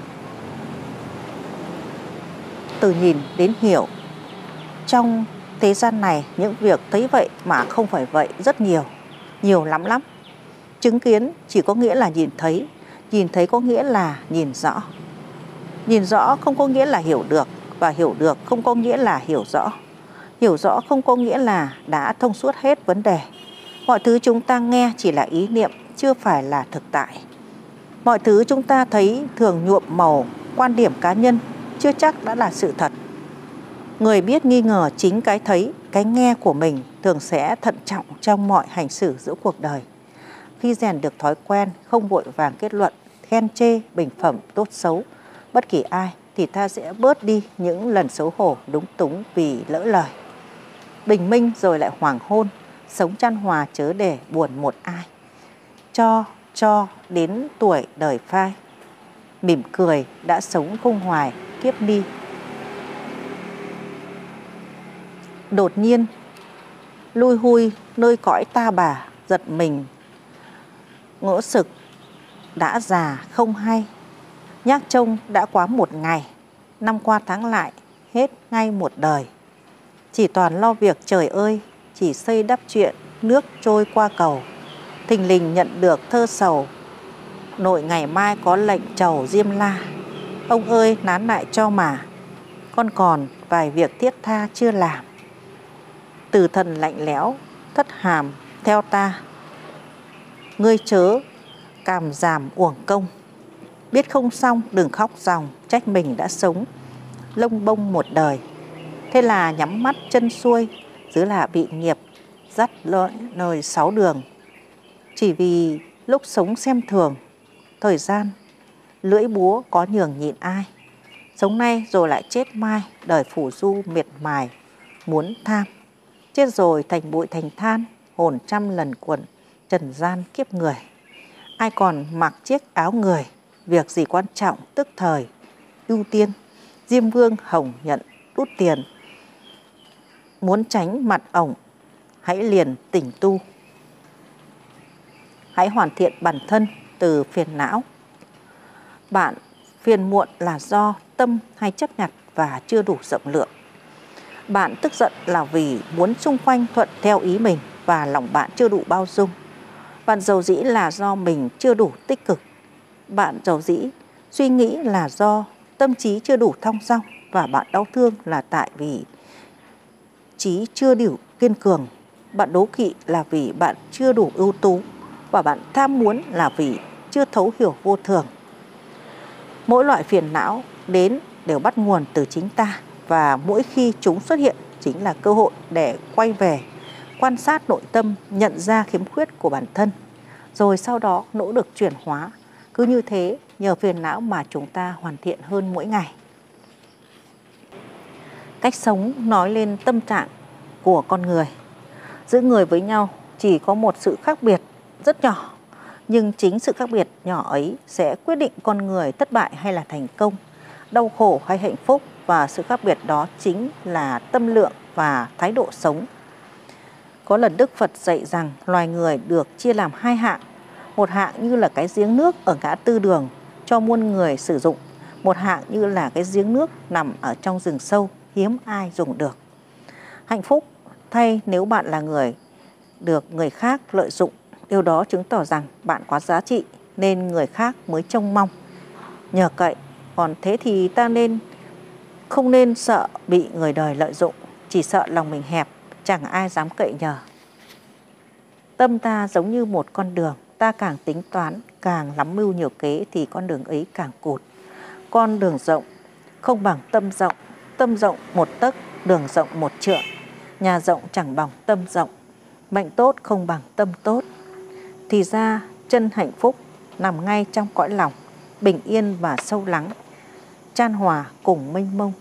Từ nhìn đến hiểu. Trong thế gian này, những việc thấy vậy mà không phải vậy rất nhiều, nhiều lắm lắm. Chứng kiến chỉ có nghĩa là nhìn thấy có nghĩa là nhìn rõ. Nhìn rõ không có nghĩa là hiểu được, và hiểu được không có nghĩa là hiểu rõ. Hiểu rõ không có nghĩa là đã thông suốt hết vấn đề. Mọi thứ chúng ta nghe chỉ là ý niệm, chưa phải là thực tại. Mọi thứ chúng ta thấy thường nhuộm màu quan điểm cá nhân, chưa chắc đã là sự thật. Người biết nghi ngờ chính cái thấy, cái nghe của mình thường sẽ thận trọng trong mọi hành xử giữa cuộc đời. Khi rèn được thói quen không vội vàng kết luận, khen chê, bình phẩm tốt xấu bất kỳ ai, thì ta sẽ bớt đi những lần xấu hổ lúng túng vì lỡ lời. Bình minh rồi lại hoàng hôn, sống chan hòa chớ để buồn một ai. Cho đến tuổi đời phai, mỉm cười đã sống không hoài kiếp ni. Đột nhiên lui hui nơi cõi ta bà, giật mình ngỡ sực đã già không hay. Nhác trông đã quá một ngày, năm qua tháng lại hết ngay một đời. Chỉ toàn lo việc trời ơi, chỉ xây đắp chuyện nước trôi qua cầu. Thình lình nhận được thơ sầu, nội ngày mai có lệnh trầu Diêm La. Ông ơi nán lại cho mà, con còn vài việc thiết tha chưa làm. Từ thần lạnh lẽo thất hàm theo ta, ngươi chớ càm giảm uổng công. Biết không xong đừng khóc ròng, trách mình đã sống lông bông một đời. Thế là nhắm mắt chân xuôi, giữ là bị nghiệp dắt nơi 6 đường. Chỉ vì lúc sống xem thường, thời gian lưỡi búa có nhường nhịn ai. Sống nay rồi lại chết mai, đời phủ du miệt mài muốn tham. Chết rồi thành bụi thành than, hồn trăm lần quẩn trần gian kiếp người. Ai còn mặc chiếc áo người, việc gì quan trọng tức thời ưu tiên. Diêm Vương hồng nhận đút tiền, muốn tránh mặt ổng hãy liền tỉnh tu. Hãy hoàn thiện bản thân từ phiền não. Bạn phiền muộn là do tâm hay chấp nhặt và chưa đủ rộng lượng. Bạn tức giận là vì muốn xung quanh thuận theo ý mình và lòng bạn chưa đủ bao dung. Bạn giàu dĩ là do mình chưa đủ tích cực. Bạn giàu dĩ suy nghĩ là do tâm trí chưa đủ thong dong. Và bạn đau thương là tại vì trí chưa đủ kiên cường. Bạn đố kỵ là vì bạn chưa đủ ưu tú. Và bạn tham muốn là vì chưa thấu hiểu vô thường. Mỗi loại phiền não đến đều bắt nguồn từ chính ta. Và mỗi khi chúng xuất hiện chính là cơ hội để quay về, quan sát nội tâm, nhận ra khiếm khuyết của bản thân. Rồi sau đó nỗ lực chuyển hóa. Cứ như thế, nhờ phiền não mà chúng ta hoàn thiện hơn mỗi ngày. Cách sống nói lên tâm trạng của con người. Giữa người với nhau chỉ có một sự khác biệt rất nhỏ. Nhưng chính sự khác biệt nhỏ ấy sẽ quyết định con người thất bại hay là thành công, đau khổ hay hạnh phúc. Và sự khác biệt đó chính là tâm lượng và thái độ sống. Có lần Đức Phật dạy rằng loài người được chia làm hai hạng. Một hạng như là cái giếng nước ở ngã tư đường cho muôn người sử dụng. Một hạng như là cái giếng nước nằm ở trong rừng sâu, hiếm ai dùng được. Hạnh phúc thay nếu bạn là người được người khác lợi dụng. Điều đó chứng tỏ rằng bạn có giá trị nên người khác mới trông mong, nhờ cậy. Còn thế thì ta không nên sợ bị người đời lợi dụng, chỉ sợ lòng mình hẹp, chẳng ai dám cậy nhờ. Tâm ta giống như một con đường, ta càng tính toán, càng lắm mưu nhiều kế thì con đường ấy càng cụt. Con đường rộng không bằng tâm rộng một tấc, đường rộng một trượng. Nhà rộng chẳng bằng tâm rộng, mệnh tốt không bằng tâm tốt. Thì ra chân hạnh phúc nằm ngay trong cõi lòng, bình yên và sâu lắng, chan hòa cùng mênh mông.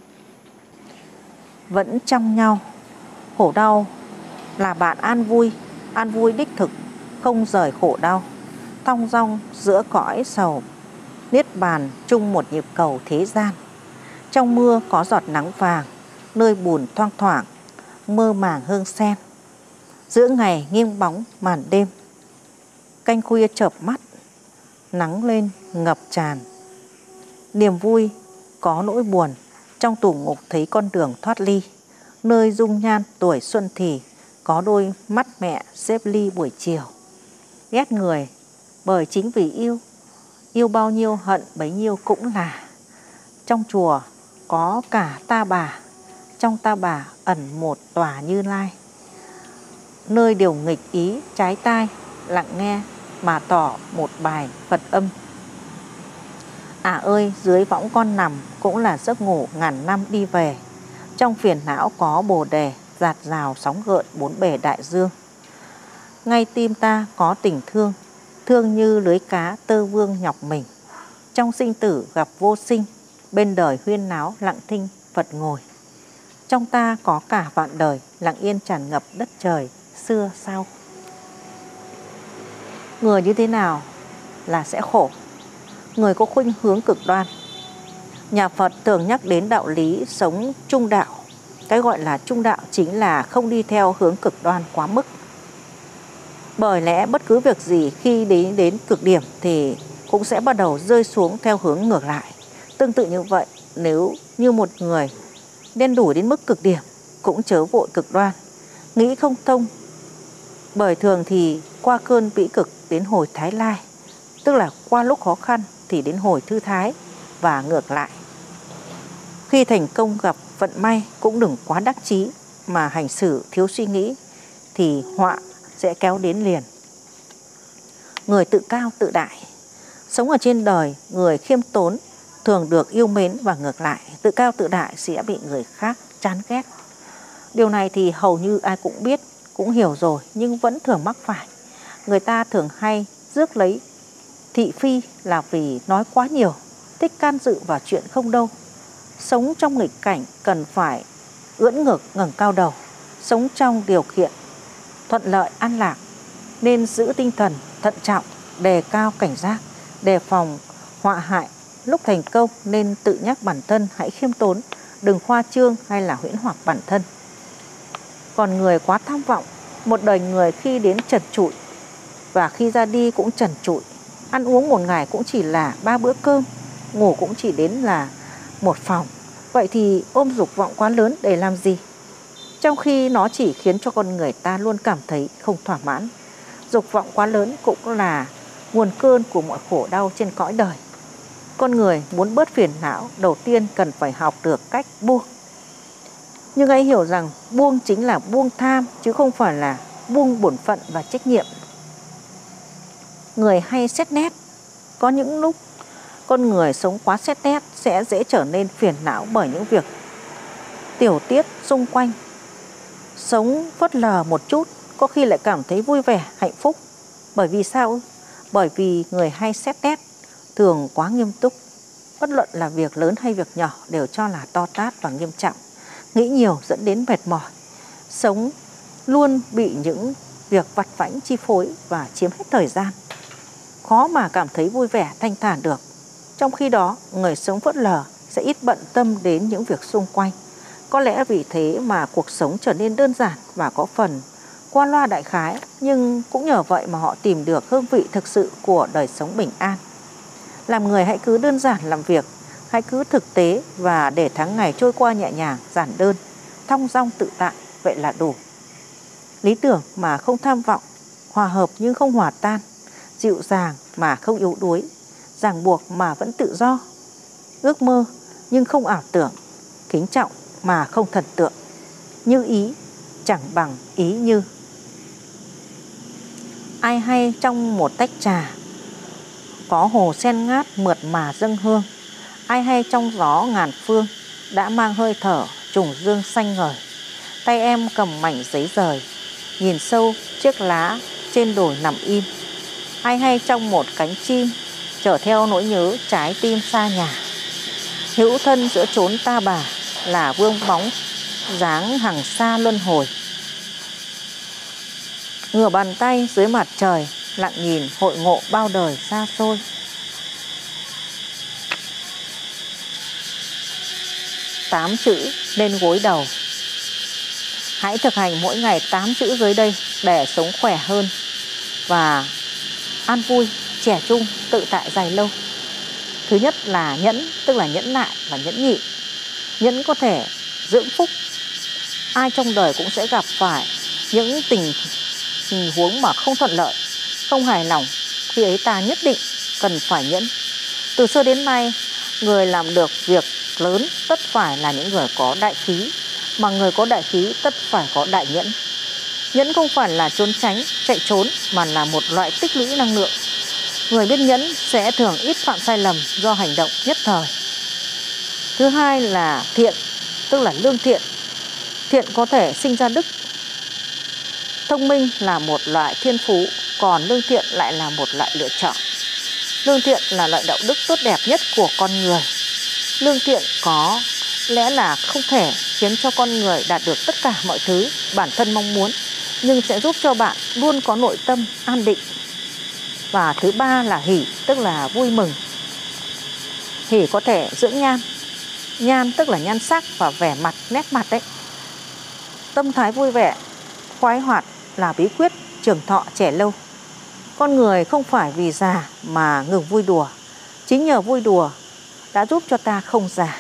Vẫn trong nhau, khổ đau là bạn an vui đích thực, không rời khổ đau. Thong dong giữa cõi sầu, niết bàn chung một nhịp cầu thế gian. Trong mưa có giọt nắng vàng, nơi bùn thoang thoảng, mơ màng hương sen. Giữa ngày nghiêng bóng màn đêm, canh khuya chợp mắt, nắng lên ngập tràn. Niềm vui có nỗi buồn, trong tù ngục thấy con đường thoát ly. Nơi dung nhan tuổi xuân thì có đôi mắt mẹ xếp ly buổi chiều. Ghét người bởi chính vì yêu bao nhiêu hận bấy nhiêu cũng là. Trong chùa có cả ta bà, trong ta bà ẩn một tòa Như Lai. Nơi điều nghịch ý trái tai, lặng nghe mà tỏ một bài Phật âm. Ơi dưới võng con nằm cũng là giấc ngủ ngàn năm đi về. Trong phiền não có bồ đề, dạt dào sóng gợn bốn bề đại dương. Ngay tim ta có tình thương, thương như lưới cá tơ vương nhọc mình. Trong sinh tử gặp vô sinh, bên đời huyên náo lặng thinh Phật ngồi. Trong ta có cả vạn đời, lặng yên tràn ngập đất trời xưa sau. Người như thế nào là sẽ khổ? Người có khuynh hướng cực đoan. Nhà Phật thường nhắc đến đạo lý sống trung đạo. Cái gọi là trung đạo chính là không đi theo hướng cực đoan quá mức. Bởi lẽ bất cứ việc gì khi đến cực điểm thì cũng sẽ bắt đầu rơi xuống theo hướng ngược lại. Tương tự như vậy, nếu như một người đen đủi đến mức cực điểm cũng chớ vội cực đoan, nghĩ không thông. Bởi thường thì qua cơn vĩ cực đến hồi thái lai, tức là qua lúc khó khăn thì đến hồi thư thái. và ngược lại. Khi thành công gặp vận may cũng đừng quá đắc chí mà hành xử thiếu suy nghĩ thì họa sẽ kéo đến liền. Người tự cao tự đại. Sống ở trên đời, người khiêm tốn thường được yêu mến và ngược lại, tự cao tự đại sẽ bị người khác chán ghét. Điều này thì hầu như ai cũng biết, cũng hiểu rồi nhưng vẫn thường mắc phải. Người ta thường hay rước lấy thị phi là vì nói quá nhiều, thích can dự vào chuyện không đâu. Sống trong nghịch cảnh cần phải ưỡn ngực ngẩng cao đầu. Sống trong điều kiện thuận lợi an lạc nên giữ tinh thần thận trọng, đề cao cảnh giác, đề phòng họa hại. Lúc thành công nên tự nhắc bản thân hãy khiêm tốn, đừng khoa trương hay là huyễn hoặc bản thân. Còn người quá tham vọng, một đời người khi đến trần trụi và khi ra đi cũng trần trụi. Ăn uống một ngày cũng chỉ là 3 bữa cơm, ngủ cũng chỉ đến là một phòng. Vậy thì ôm dục vọng quá lớn để làm gì? Trong khi nó chỉ khiến cho con người ta luôn cảm thấy không thỏa mãn. Dục vọng quá lớn cũng là nguồn cơn của mọi khổ đau trên cõi đời. Con người muốn bớt phiền não, đầu tiên cần phải học được cách buông. Nhưng hãy hiểu rằng buông chính là buông tham chứ không phải là buông bổn phận và trách nhiệm. Người hay xét nét. Có những lúc con người sống quá xét nét sẽ dễ trở nên phiền não bởi những việc tiểu tiết xung quanh. Sống phớt lờ một chút có khi lại cảm thấy vui vẻ, hạnh phúc. Bởi vì sao? Bởi vì người hay xét nét thường quá nghiêm túc. Bất luận là việc lớn hay việc nhỏ đều cho là to tát và nghiêm trọng. Nghĩ nhiều dẫn đến mệt mỏi. Sống luôn bị những việc vặt vãnh chi phối và chiếm hết thời gian. Khó mà cảm thấy vui vẻ, thanh thản được. Trong khi đó, người sống phớt lờ sẽ ít bận tâm đến những việc xung quanh. Có lẽ vì thế mà cuộc sống trở nên đơn giản và có phần qua loa đại khái, nhưng cũng nhờ vậy mà họ tìm được hương vị thực sự của đời sống bình an. Làm người hãy cứ đơn giản làm việc, hãy cứ thực tế và để tháng ngày trôi qua nhẹ nhàng, giản đơn, thong dong tự tại, vậy là đủ. Lý tưởng mà không tham vọng, hòa hợp nhưng không hòa tan, dịu dàng mà không yếu đuối, ràng buộc mà vẫn tự do, ước mơ nhưng không ảo tưởng, kính trọng mà không thần tượng, như ý chẳng bằng ý như. Ai hay trong một tách trà có hồ sen ngát mượt mà dâng hương. Ai hay trong gió ngàn phương đã mang hơi thở trùng dương xanh ngời. Tay em cầm mảnh giấy rời, nhìn sâu chiếc lá trên đồi nằm im. Ai hay trong một cánh chim chở theo nỗi nhớ trái tim xa nhà. Hữu thân giữa chốn ta bà là vương bóng dáng hàng xa luân hồi. Ngửa bàn tay dưới mặt trời lặng nhìn hội ngộ bao đời xa xôi. Tám chữ lên gối đầu. Hãy thực hành mỗi ngày 8 chữ dưới đây để sống khỏe hơn và an vui, trẻ trung, tự tại dài lâu. Thứ nhất là nhẫn, tức là nhẫn nại và nhẫn nhịn. Nhẫn có thể dưỡng phúc. Ai trong đời cũng sẽ gặp phải những tình huống mà không thuận lợi, không hài lòng. Khi ấy ta nhất định cần phải nhẫn. Từ xưa đến nay, người làm được việc lớn tất phải là những người có đại khí, mà người có đại khí tất phải có đại nhẫn. Nhẫn không phải là trốn tránh, chạy trốn, mà là một loại tích lũy năng lượng. Người biết nhẫn sẽ thường ít phạm sai lầm do hành động nhất thời. Thứ hai là thiện, tức là lương thiện. Thiện có thể sinh ra đức. Thông minh là một loại thiên phú, còn lương thiện lại là một loại lựa chọn. Lương thiện là loại đạo đức tốt đẹp nhất của con người. Lương thiện có lẽ là không thể khiến cho con người đạt được tất cả mọi thứ bản thân mong muốn, nhưng sẽ giúp cho bạn luôn có nội tâm an định. Và thứ ba là hỷ, tức là vui mừng. Hỷ có thể dưỡng nhan. Nhan tức là nhan sắc và vẻ mặt, nét mặt đấy. Tâm thái vui vẻ, khoái hoạt là bí quyết trường thọ trẻ lâu. Con người không phải vì già mà ngừng vui đùa. Chính nhờ vui đùa đã giúp cho ta không già.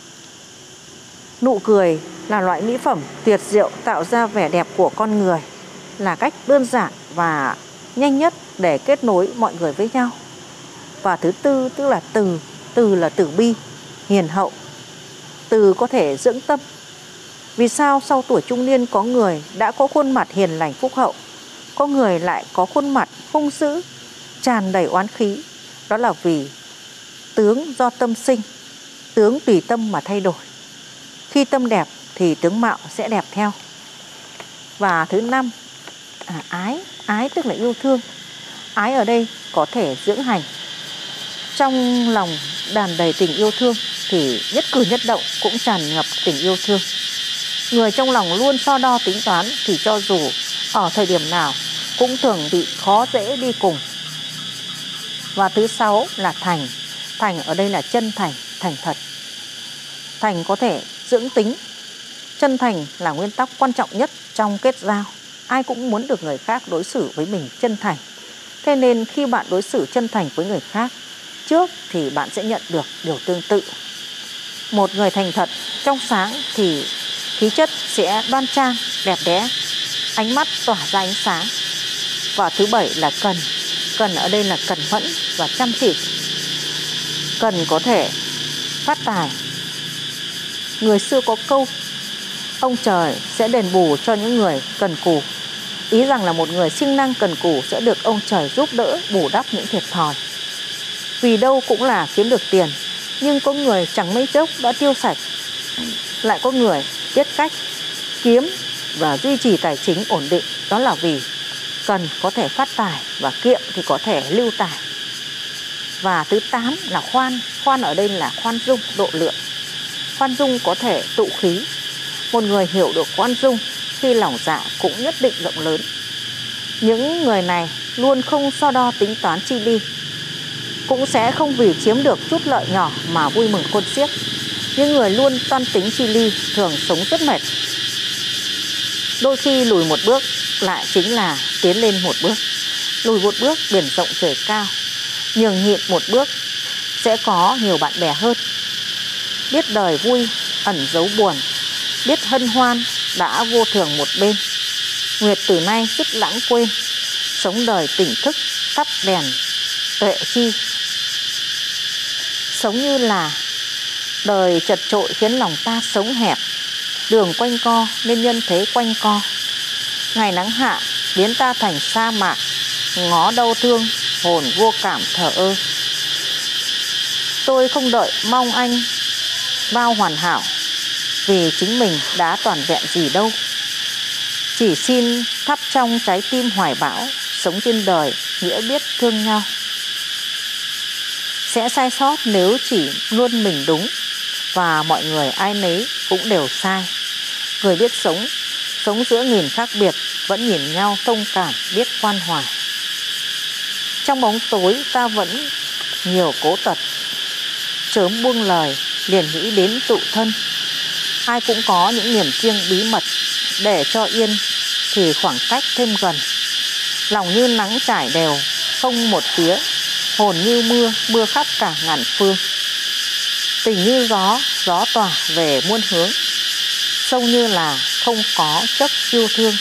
Nụ cười là loại mỹ phẩm tuyệt diệu tạo ra vẻ đẹp của con người, là cách đơn giản và nhanh nhất để kết nối mọi người với nhau. Và thứ tư tức là từ. Từ là từ bi, hiền hậu. Từ có thể dưỡng tâm. Vì sao sau tuổi trung niên có người đã có khuôn mặt hiền lành phúc hậu, có người lại có khuôn mặt hung dữ, tràn đầy oán khí? Đó là vì tướng do tâm sinh, tướng tùy tâm mà thay đổi. Khi tâm đẹp thì tướng mạo sẽ đẹp theo. Và thứ năm, ái. Ái tức là yêu thương. Ái ở đây có thể dưỡng hành. Trong lòng đàn đầy tình yêu thương thì nhất cử nhất động cũng tràn ngập tình yêu thương. Người trong lòng luôn so đo tính toán thì cho dù ở thời điểm nào cũng thường bị khó dễ đi cùng. Và thứ sáu là thành. Thành ở đây là chân thành, thành thật. Thành có thể dưỡng tính. Chân thành là nguyên tắc quan trọng nhất trong kết giao. Ai cũng muốn được người khác đối xử với mình chân thành. Thế nên khi bạn đối xử chân thành với người khác trước thì bạn sẽ nhận được điều tương tự. Một người thành thật, trong sáng thì khí chất sẽ đoan trang, đẹp đẽ, ánh mắt tỏa ra ánh sáng. Và thứ bảy là cần. Cần ở đây là cẩn mẫn và chăm chỉ. Cần có thể phát tài. Người xưa có câu ông trời sẽ đền bù cho những người cần cù. Ý rằng là một người siêng năng cần cù sẽ được ông trời giúp đỡ bù đắp những thiệt thòi. Vì đâu cũng là kiếm được tiền, nhưng có người chẳng mấy chốc đã tiêu sạch. Lại có người biết cách kiếm và duy trì tài chính ổn định. Đó là vì cần có thể phát tài và kiệm thì có thể lưu tài. Và thứ 8 là khoan. Khoan ở đây là khoan dung, độ lượng. Khoan dung có thể tụ khí. Một người hiểu được khoan dung khi lòng dạ cũng nhất định rộng lớn. Những người này luôn không so đo tính toán chi ly, cũng sẽ không vì chiếm được chút lợi nhỏ mà vui mừng khôn xiết. Những người luôn toan tính chi ly thường sống rất mệt. Đôi khi lùi một bước lại chính là tiến lên một bước. Lùi một bước biển rộng trời cao, nhường nhịn một bước sẽ có nhiều bạn bè hơn. Biết đời vui ẩn giấu buồn, biết hân hoan đã vô thường một bên. Nguyệt từ nay dứt lãng quên, sống đời tỉnh thức tắt đèn tuệ chi. Sống như là đời chật chội khiến lòng ta sống hẹp, đường quanh co nên nhân thế quanh co. Ngày nắng hạ biến ta thành sa mạc, ngó đau thương hồn vô cảm thờ ơ. Tôi không đợi mong anh bao hoàn hảo, vì chính mình đã toàn vẹn gì đâu. Chỉ xin thắp trong trái tim hoài bão, sống trên đời nghĩa biết thương nhau. Sẽ sai sót nếu chỉ luôn mình đúng, và mọi người ai nấy cũng đều sai. Người biết sống, sống giữa nghìn khác biệt, vẫn nhìn nhau thông cảm biết quan hoài. Trong bóng tối ta vẫn nhiều cố tật, chớm buông lời liền nghĩ đến tụ thân. Ai cũng có những niềm riêng bí mật, để cho yên thì khoảng cách thêm gần. Lòng như nắng trải đều, không một phía, hồn như mưa, mưa khắp cả ngàn phương. Tình như gió, gió tỏa về muôn hướng, sâu như là không có chất yêu thương.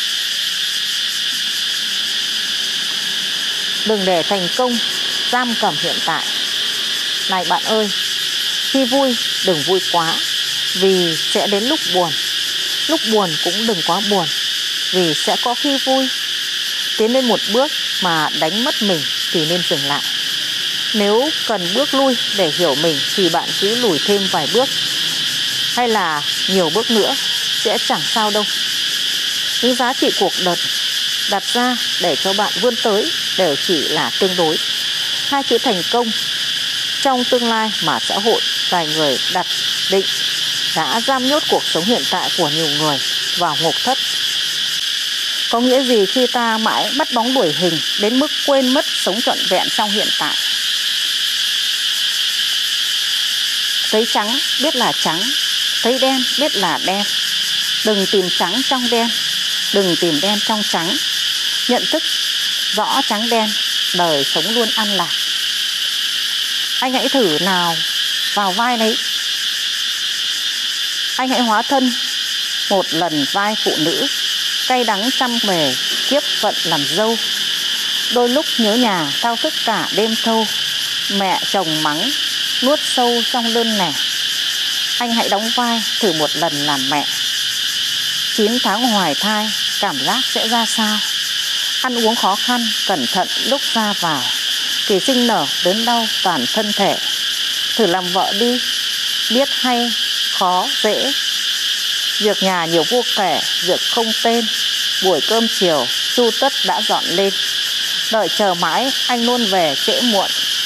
Đừng để thành công giam cầm hiện tại. Này bạn ơi, khi vui đừng vui quá, vì sẽ đến lúc buồn. Lúc buồn cũng đừng quá buồn, vì sẽ có khi vui. Tiến lên một bước mà đánh mất mình thì nên dừng lại. Nếu cần bước lui để hiểu mình thì bạn cứ lùi thêm vài bước, hay là nhiều bước nữa sẽ chẳng sao đâu. Những giá trị cuộc đời đặt ra để cho bạn vươn tới đều chỉ là tương đối. Hai chữ thành công trong tương lai mà xã hội vài người đặt định đã giam nhốt cuộc sống hiện tại của nhiều người vào ngục thất. Có nghĩa gì khi ta mãi bắt bóng đuổi hình đến mức quên mất sống trọn vẹn trong hiện tại. Thấy trắng biết là trắng, thấy đen biết là đen. Đừng tìm trắng trong đen, đừng tìm đen trong trắng. Nhận thức rõ trắng đen, đời sống luôn an lạc. Anh hãy thử nào vào vai đấy. Anh hãy hóa thân một lần vai phụ nữ, cay đắng trăm bề, kiếp vận làm dâu. Đôi lúc nhớ nhà thao thức cả đêm thâu, mẹ chồng mắng, nuốt sâu trong đơn lẻ. Anh hãy đóng vai thử một lần làm mẹ. 9 tháng hoài thai, cảm giác sẽ ra sao? Ăn uống khó khăn, cẩn thận lúc ra vào. Kỳ sinh nở, đớn đau toàn thân thể. Thử làm vợ đi, biết hay, khó, dễ. Việc nhà nhiều vô kể, việc không tên. Buổi cơm chiều, chu tất đã dọn lên. Đợi chờ mãi, anh luôn về trễ muộn.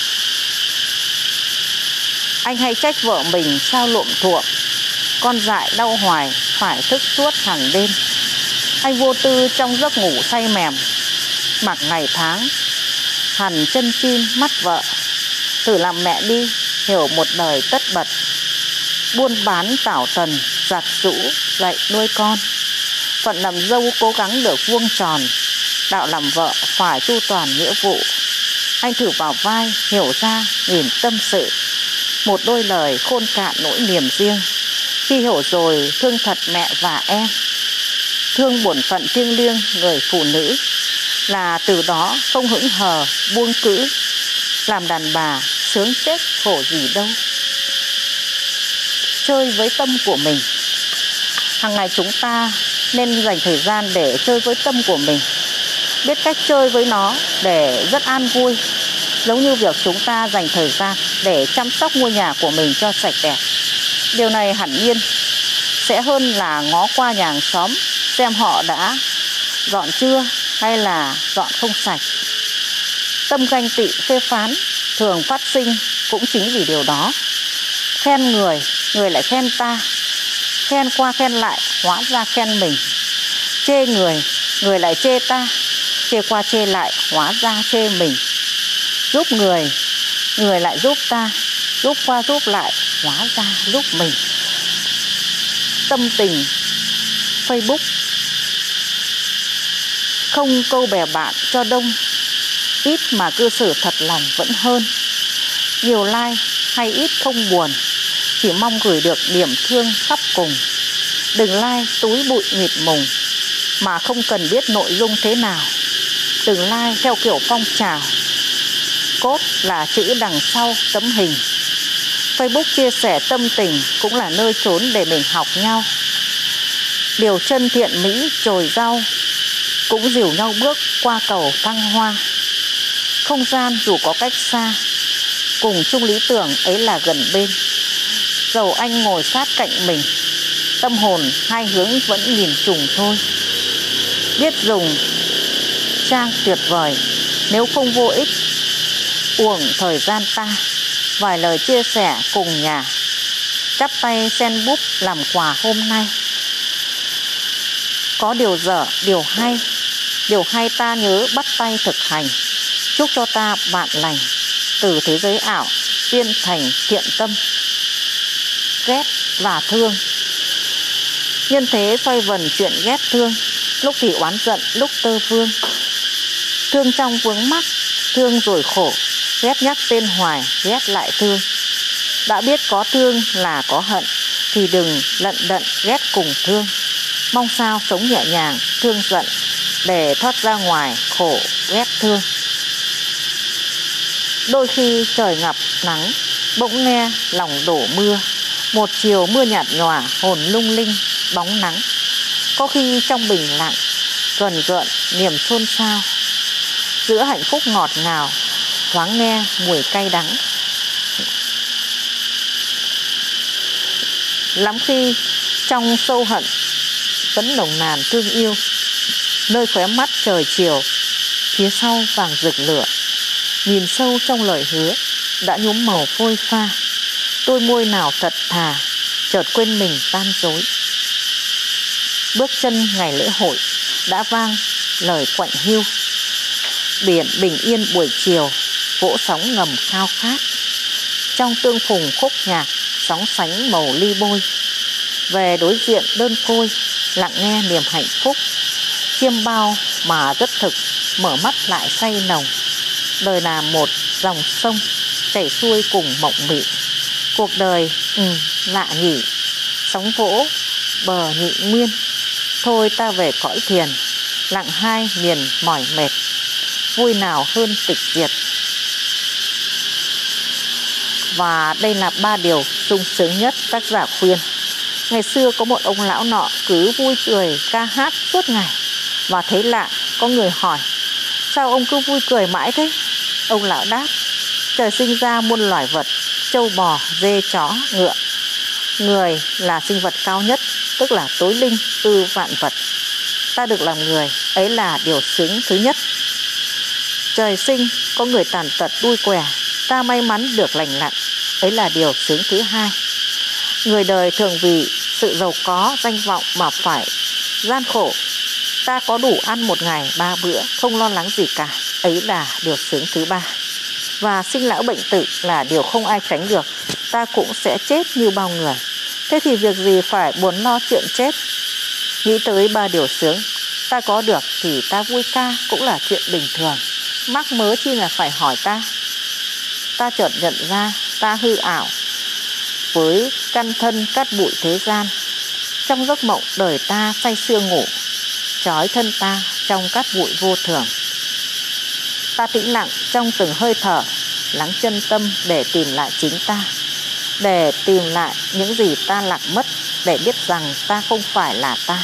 Anh hay trách vợ mình sao luộm thuộm. Con dại đau hoài, phải thức suốt hàng đêm. Anh vô tư trong giấc ngủ say mềm. Mặc ngày tháng, hằn chân chim mắt vợ. Thử làm mẹ đi, hiểu một đời tất bật. Buôn bán tảo tần, giặt giũ, dạy nuôi con. Phận làm dâu cố gắng được vuông tròn. Đạo làm vợ phải chu toàn nghĩa vụ. Anh thử vào vai, hiểu ra, nhìn tâm sự. Một đôi lời khôn cạn nỗi niềm riêng. Khi hiểu rồi, thương thật mẹ và em. Thương bổn phận thiêng liêng người phụ nữ. Là từ đó không hững hờ, buông cữ. Làm đàn bà, sướng chết khổ gì đâu. Chơi với tâm của mình. Hàng ngày chúng ta nên dành thời gian để chơi với tâm của mình. Biết cách chơi với nó để rất an vui. Giống như việc chúng ta dành thời gian để chăm sóc ngôi nhà của mình cho sạch đẹp. Điều này hẳn nhiên sẽ hơn là ngó qua nhà hàng xóm xem họ đã dọn chưa hay là dọn không sạch. Tâm ganh tị phê phán thường phát sinh cũng chính vì điều đó. Khen người, người lại khen ta. Khen qua khen lại, hóa ra khen mình. Chê người, người lại chê ta. Chê qua chê lại, hóa ra chê mình. Giúp người, người lại giúp ta. Giúp qua giúp lại, hóa ra giúp mình. Tâm tình Facebook. Không câu bè bạn cho đông. Ít mà cư xử thật lòng vẫn hơn. Nhiều like hay ít không buồn. Chỉ mong gửi được điểm thương khắp cùng. Đừng like túi bụi mịt mùng mà không cần biết nội dung thế nào. Đừng like theo kiểu phong trào. Cốt là chữ đằng sau tấm hình. Facebook chia sẻ tâm tình cũng là nơi trốn để mình học nhau. Điều chân thiện mỹ chồi rau cũng dìu nhau bước qua cầu thăng hoa. Không gian dù có cách xa, cùng chung lý tưởng ấy là gần bên. Dầu anh ngồi sát cạnh mình, tâm hồn hai hướng vẫn nhìn trùng thôi. Biết dùng trang tuyệt vời, nếu không vô ích uổng thời gian ta. Vài lời chia sẻ cùng nhà, chắp tay sen búp làm quà hôm nay. Có điều dở, điều hay. Điều hay ta nhớ bắt tay thực hành. Chúc cho ta bạn lành, từ thế giới ảo viên thành thiện tâm. Ghét và thương. Nhân thế xoay vần chuyện ghét thương. Lúc thì oán giận, lúc tơ vương. Thương trong vướng mắc, thương rồi khổ. Ghét nhắc tên hoài, ghét lại thương. Đã biết có thương là có hận, thì đừng lận đận ghét cùng thương. Mong sao sống nhẹ nhàng, thương giận, để thoát ra ngoài khổ ghét thương. Đôi khi trời ngập nắng, bỗng nghe lòng đổ mưa. Một chiều mưa nhạt nhòa, hồn lung linh, bóng nắng. Có khi trong bình lặng, gần gợn niềm xôn xao. Giữa hạnh phúc ngọt ngào, thoáng nghe mùi cay đắng. Lắm khi trong sâu hận vẫn nồng nàn thương yêu. Nơi khóe mắt trời chiều, phía sau vàng rực lửa. Nhìn sâu trong lời hứa đã nhuốm màu phôi pha. Đôi môi nào thật thà, chợt quên mình tan dối. Bước chân ngày lễ hội đã vang lời quạnh hiu. Biển bình yên buổi chiều, vỗ sóng ngầm khao khát. Trong tương phùng khúc nhạc, sóng sánh màu ly bôi. Về đối diện đơn côi, lặng nghe niềm hạnh phúc. Chiêm bao mà rất thực, mở mắt lại say nồng. Đời là một dòng sông, chảy xuôi cùng mộng mị. Cuộc đời lạ nhỉ, sóng vỗ bờ nhị nguyên. Thôi ta về cõi thiền, lặng hai miền mỏi mệt. Vui nào hơn tịch diệt. Và đây là 3 điều sung sướng nhất, tác giả khuyên. Ngày xưa có một ông lão nọ cứ vui cười ca hát suốt ngày. Và thấy lạ, có người hỏi: sao ông cứ vui cười mãi thế? Ông lão đáp: trời sinh ra muôn loài vật, trâu bò, dê, chó, ngựa. Người là sinh vật cao nhất, tức là tối linh ư vạn vật. Ta được làm người, ấy là điều sướng thứ nhất. Trời sinh có người tàn tật đuôi què, ta may mắn được lành lặn, ấy là điều sướng thứ hai. Người đời thường vì sự giàu có, danh vọng mà phải gian khổ, ta có đủ ăn một ngày 3 bữa, không lo lắng gì cả, ấy là điều sướng thứ ba. Và sinh lão bệnh tử là điều không ai tránh được, ta cũng sẽ chết như bao người. Thế thì việc gì phải buồn lo chuyện chết? Nghĩ tới 3 điều sướng ta có được thì ta vui ca cũng là chuyện bình thường, mắc mớ chi là phải hỏi ta. Ta chợt nhận ra ta hư ảo với căn thân cát bụi thế gian. Trong giấc mộng đời ta say sưa ngủ, trói thân ta trong cát bụi vô thường. Ta tĩnh lặng trong từng hơi thở, lắng chân tâm để tìm lại chính ta, để tìm lại những gì ta lạc mất, để biết rằng ta không phải là ta.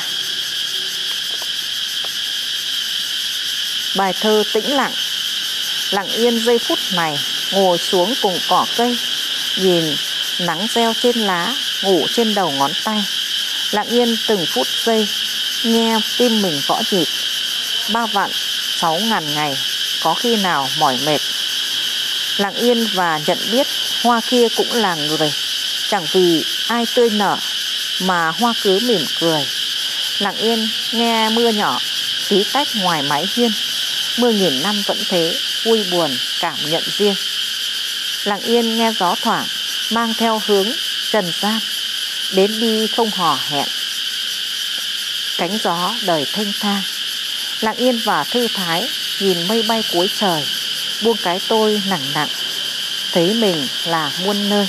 Bài thơ tĩnh lặng. Lặng yên giây phút này, ngồi xuống cùng cỏ cây, nhìn nắng reo trên lá, ngủ trên đầu ngón tay. Lặng yên từng phút giây, nghe tim mình gõ nhịp. 3.006.000 ngày, có khi nào mỏi mệt. Lặng yên và nhận biết hoa kia cũng là người, chẳng vì ai tươi nở mà hoa cứ mỉm cười. Lặng yên nghe mưa nhỏ tí tách ngoài mái hiên, mưa nghìn năm vẫn thế, vui buồn cảm nhận riêng. Lặng yên nghe gió thoảng mang theo hướng trần gian, đến đi không hò hẹn, cánh gió đời thênh thang. Lặng yên và thư thái nhìn mây bay cuối trời, buông cái tôi nặng nặng, thấy mình là muôn nơi.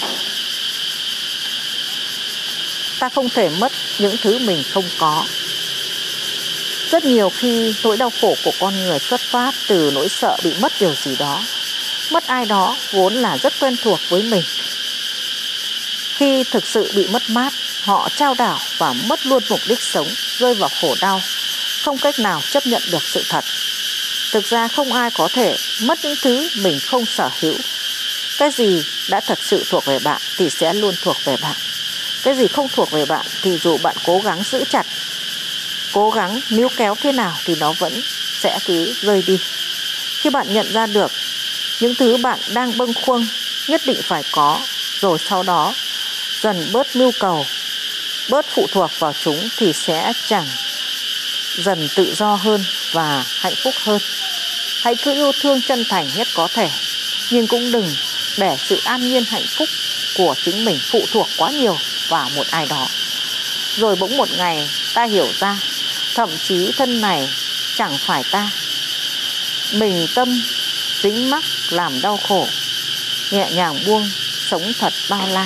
Ta không thể mất những thứ mình không có. Rất nhiều khi nỗi đau khổ của con người xuất phát từ nỗi sợ bị mất điều gì đó, mất ai đó vốn là rất quen thuộc với mình. Khi thực sự bị mất mát, họ chao đảo và mất luôn mục đích sống, rơi vào khổ đau, không cách nào chấp nhận được sự thật. Thực ra không ai có thể mất những thứ mình không sở hữu. Cái gì đã thật sự thuộc về bạn thì sẽ luôn thuộc về bạn. Cái gì không thuộc về bạn thì dù bạn cố gắng giữ chặt, cố gắng níu kéo thế nào thì nó vẫn sẽ cứ rơi đi. Khi bạn nhận ra được những thứ bạn đang bâng khuâng nhất định phải có, rồi sau đó dần bớt mưu cầu, bớt phụ thuộc vào chúng, thì sẽ chẳng dần tự do hơn và hạnh phúc hơn. Hãy cứ yêu thương chân thành nhất có thể, nhưng cũng đừng để sự an nhiên hạnh phúc của chính mình phụ thuộc quá nhiều vào một ai đó. Rồi bỗng một ngày ta hiểu ra, thậm chí thân này chẳng phải ta. Bình tâm dính mắc làm đau khổ, nhẹ nhàng buông sống thật bao la.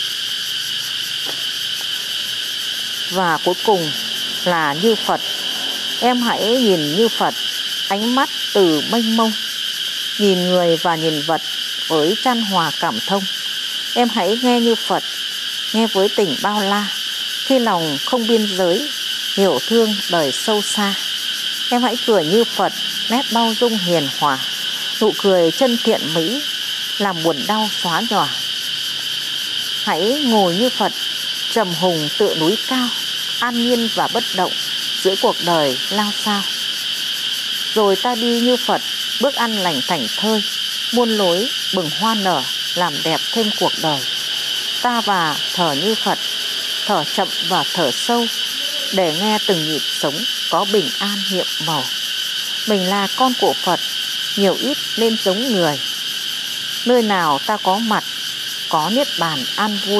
Và cuối cùng là như Phật. Em hãy nhìn như Phật, ánh mắt từ mênh mông, nhìn người và nhìn vật với chan hòa cảm thông. Em hãy nghe như Phật, nghe với tình bao la, khi lòng không biên giới, hiểu thương đời sâu xa. Em hãy cười như Phật, nét bao dung hiền hòa, nụ cười chân thiện mỹ, làm buồn đau xóa nhòa. Hãy ngồi như Phật, trầm hùng tựa núi cao, an nhiên và bất động giữa cuộc đời lao sao. Rồi ta đi như Phật, bước ăn lành thảnh thơi, muôn lối bừng hoa nở, làm đẹp thêm cuộc đời. Ta và thở như Phật, thở chậm và thở sâu, để nghe từng nhịp sống có bình an nhiệm màu. Mình là con của Phật, nhiều ít nên giống người. Nơi nào ta có mặt, có niết bàn an vui.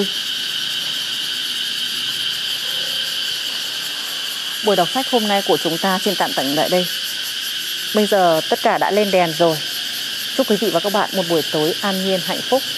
Buổi đọc sách hôm nay của chúng ta xin tạm dừng lại đây. Bây giờ tất cả đã lên đèn rồi. Chúc quý vị và các bạn một buổi tối an nhiên hạnh phúc.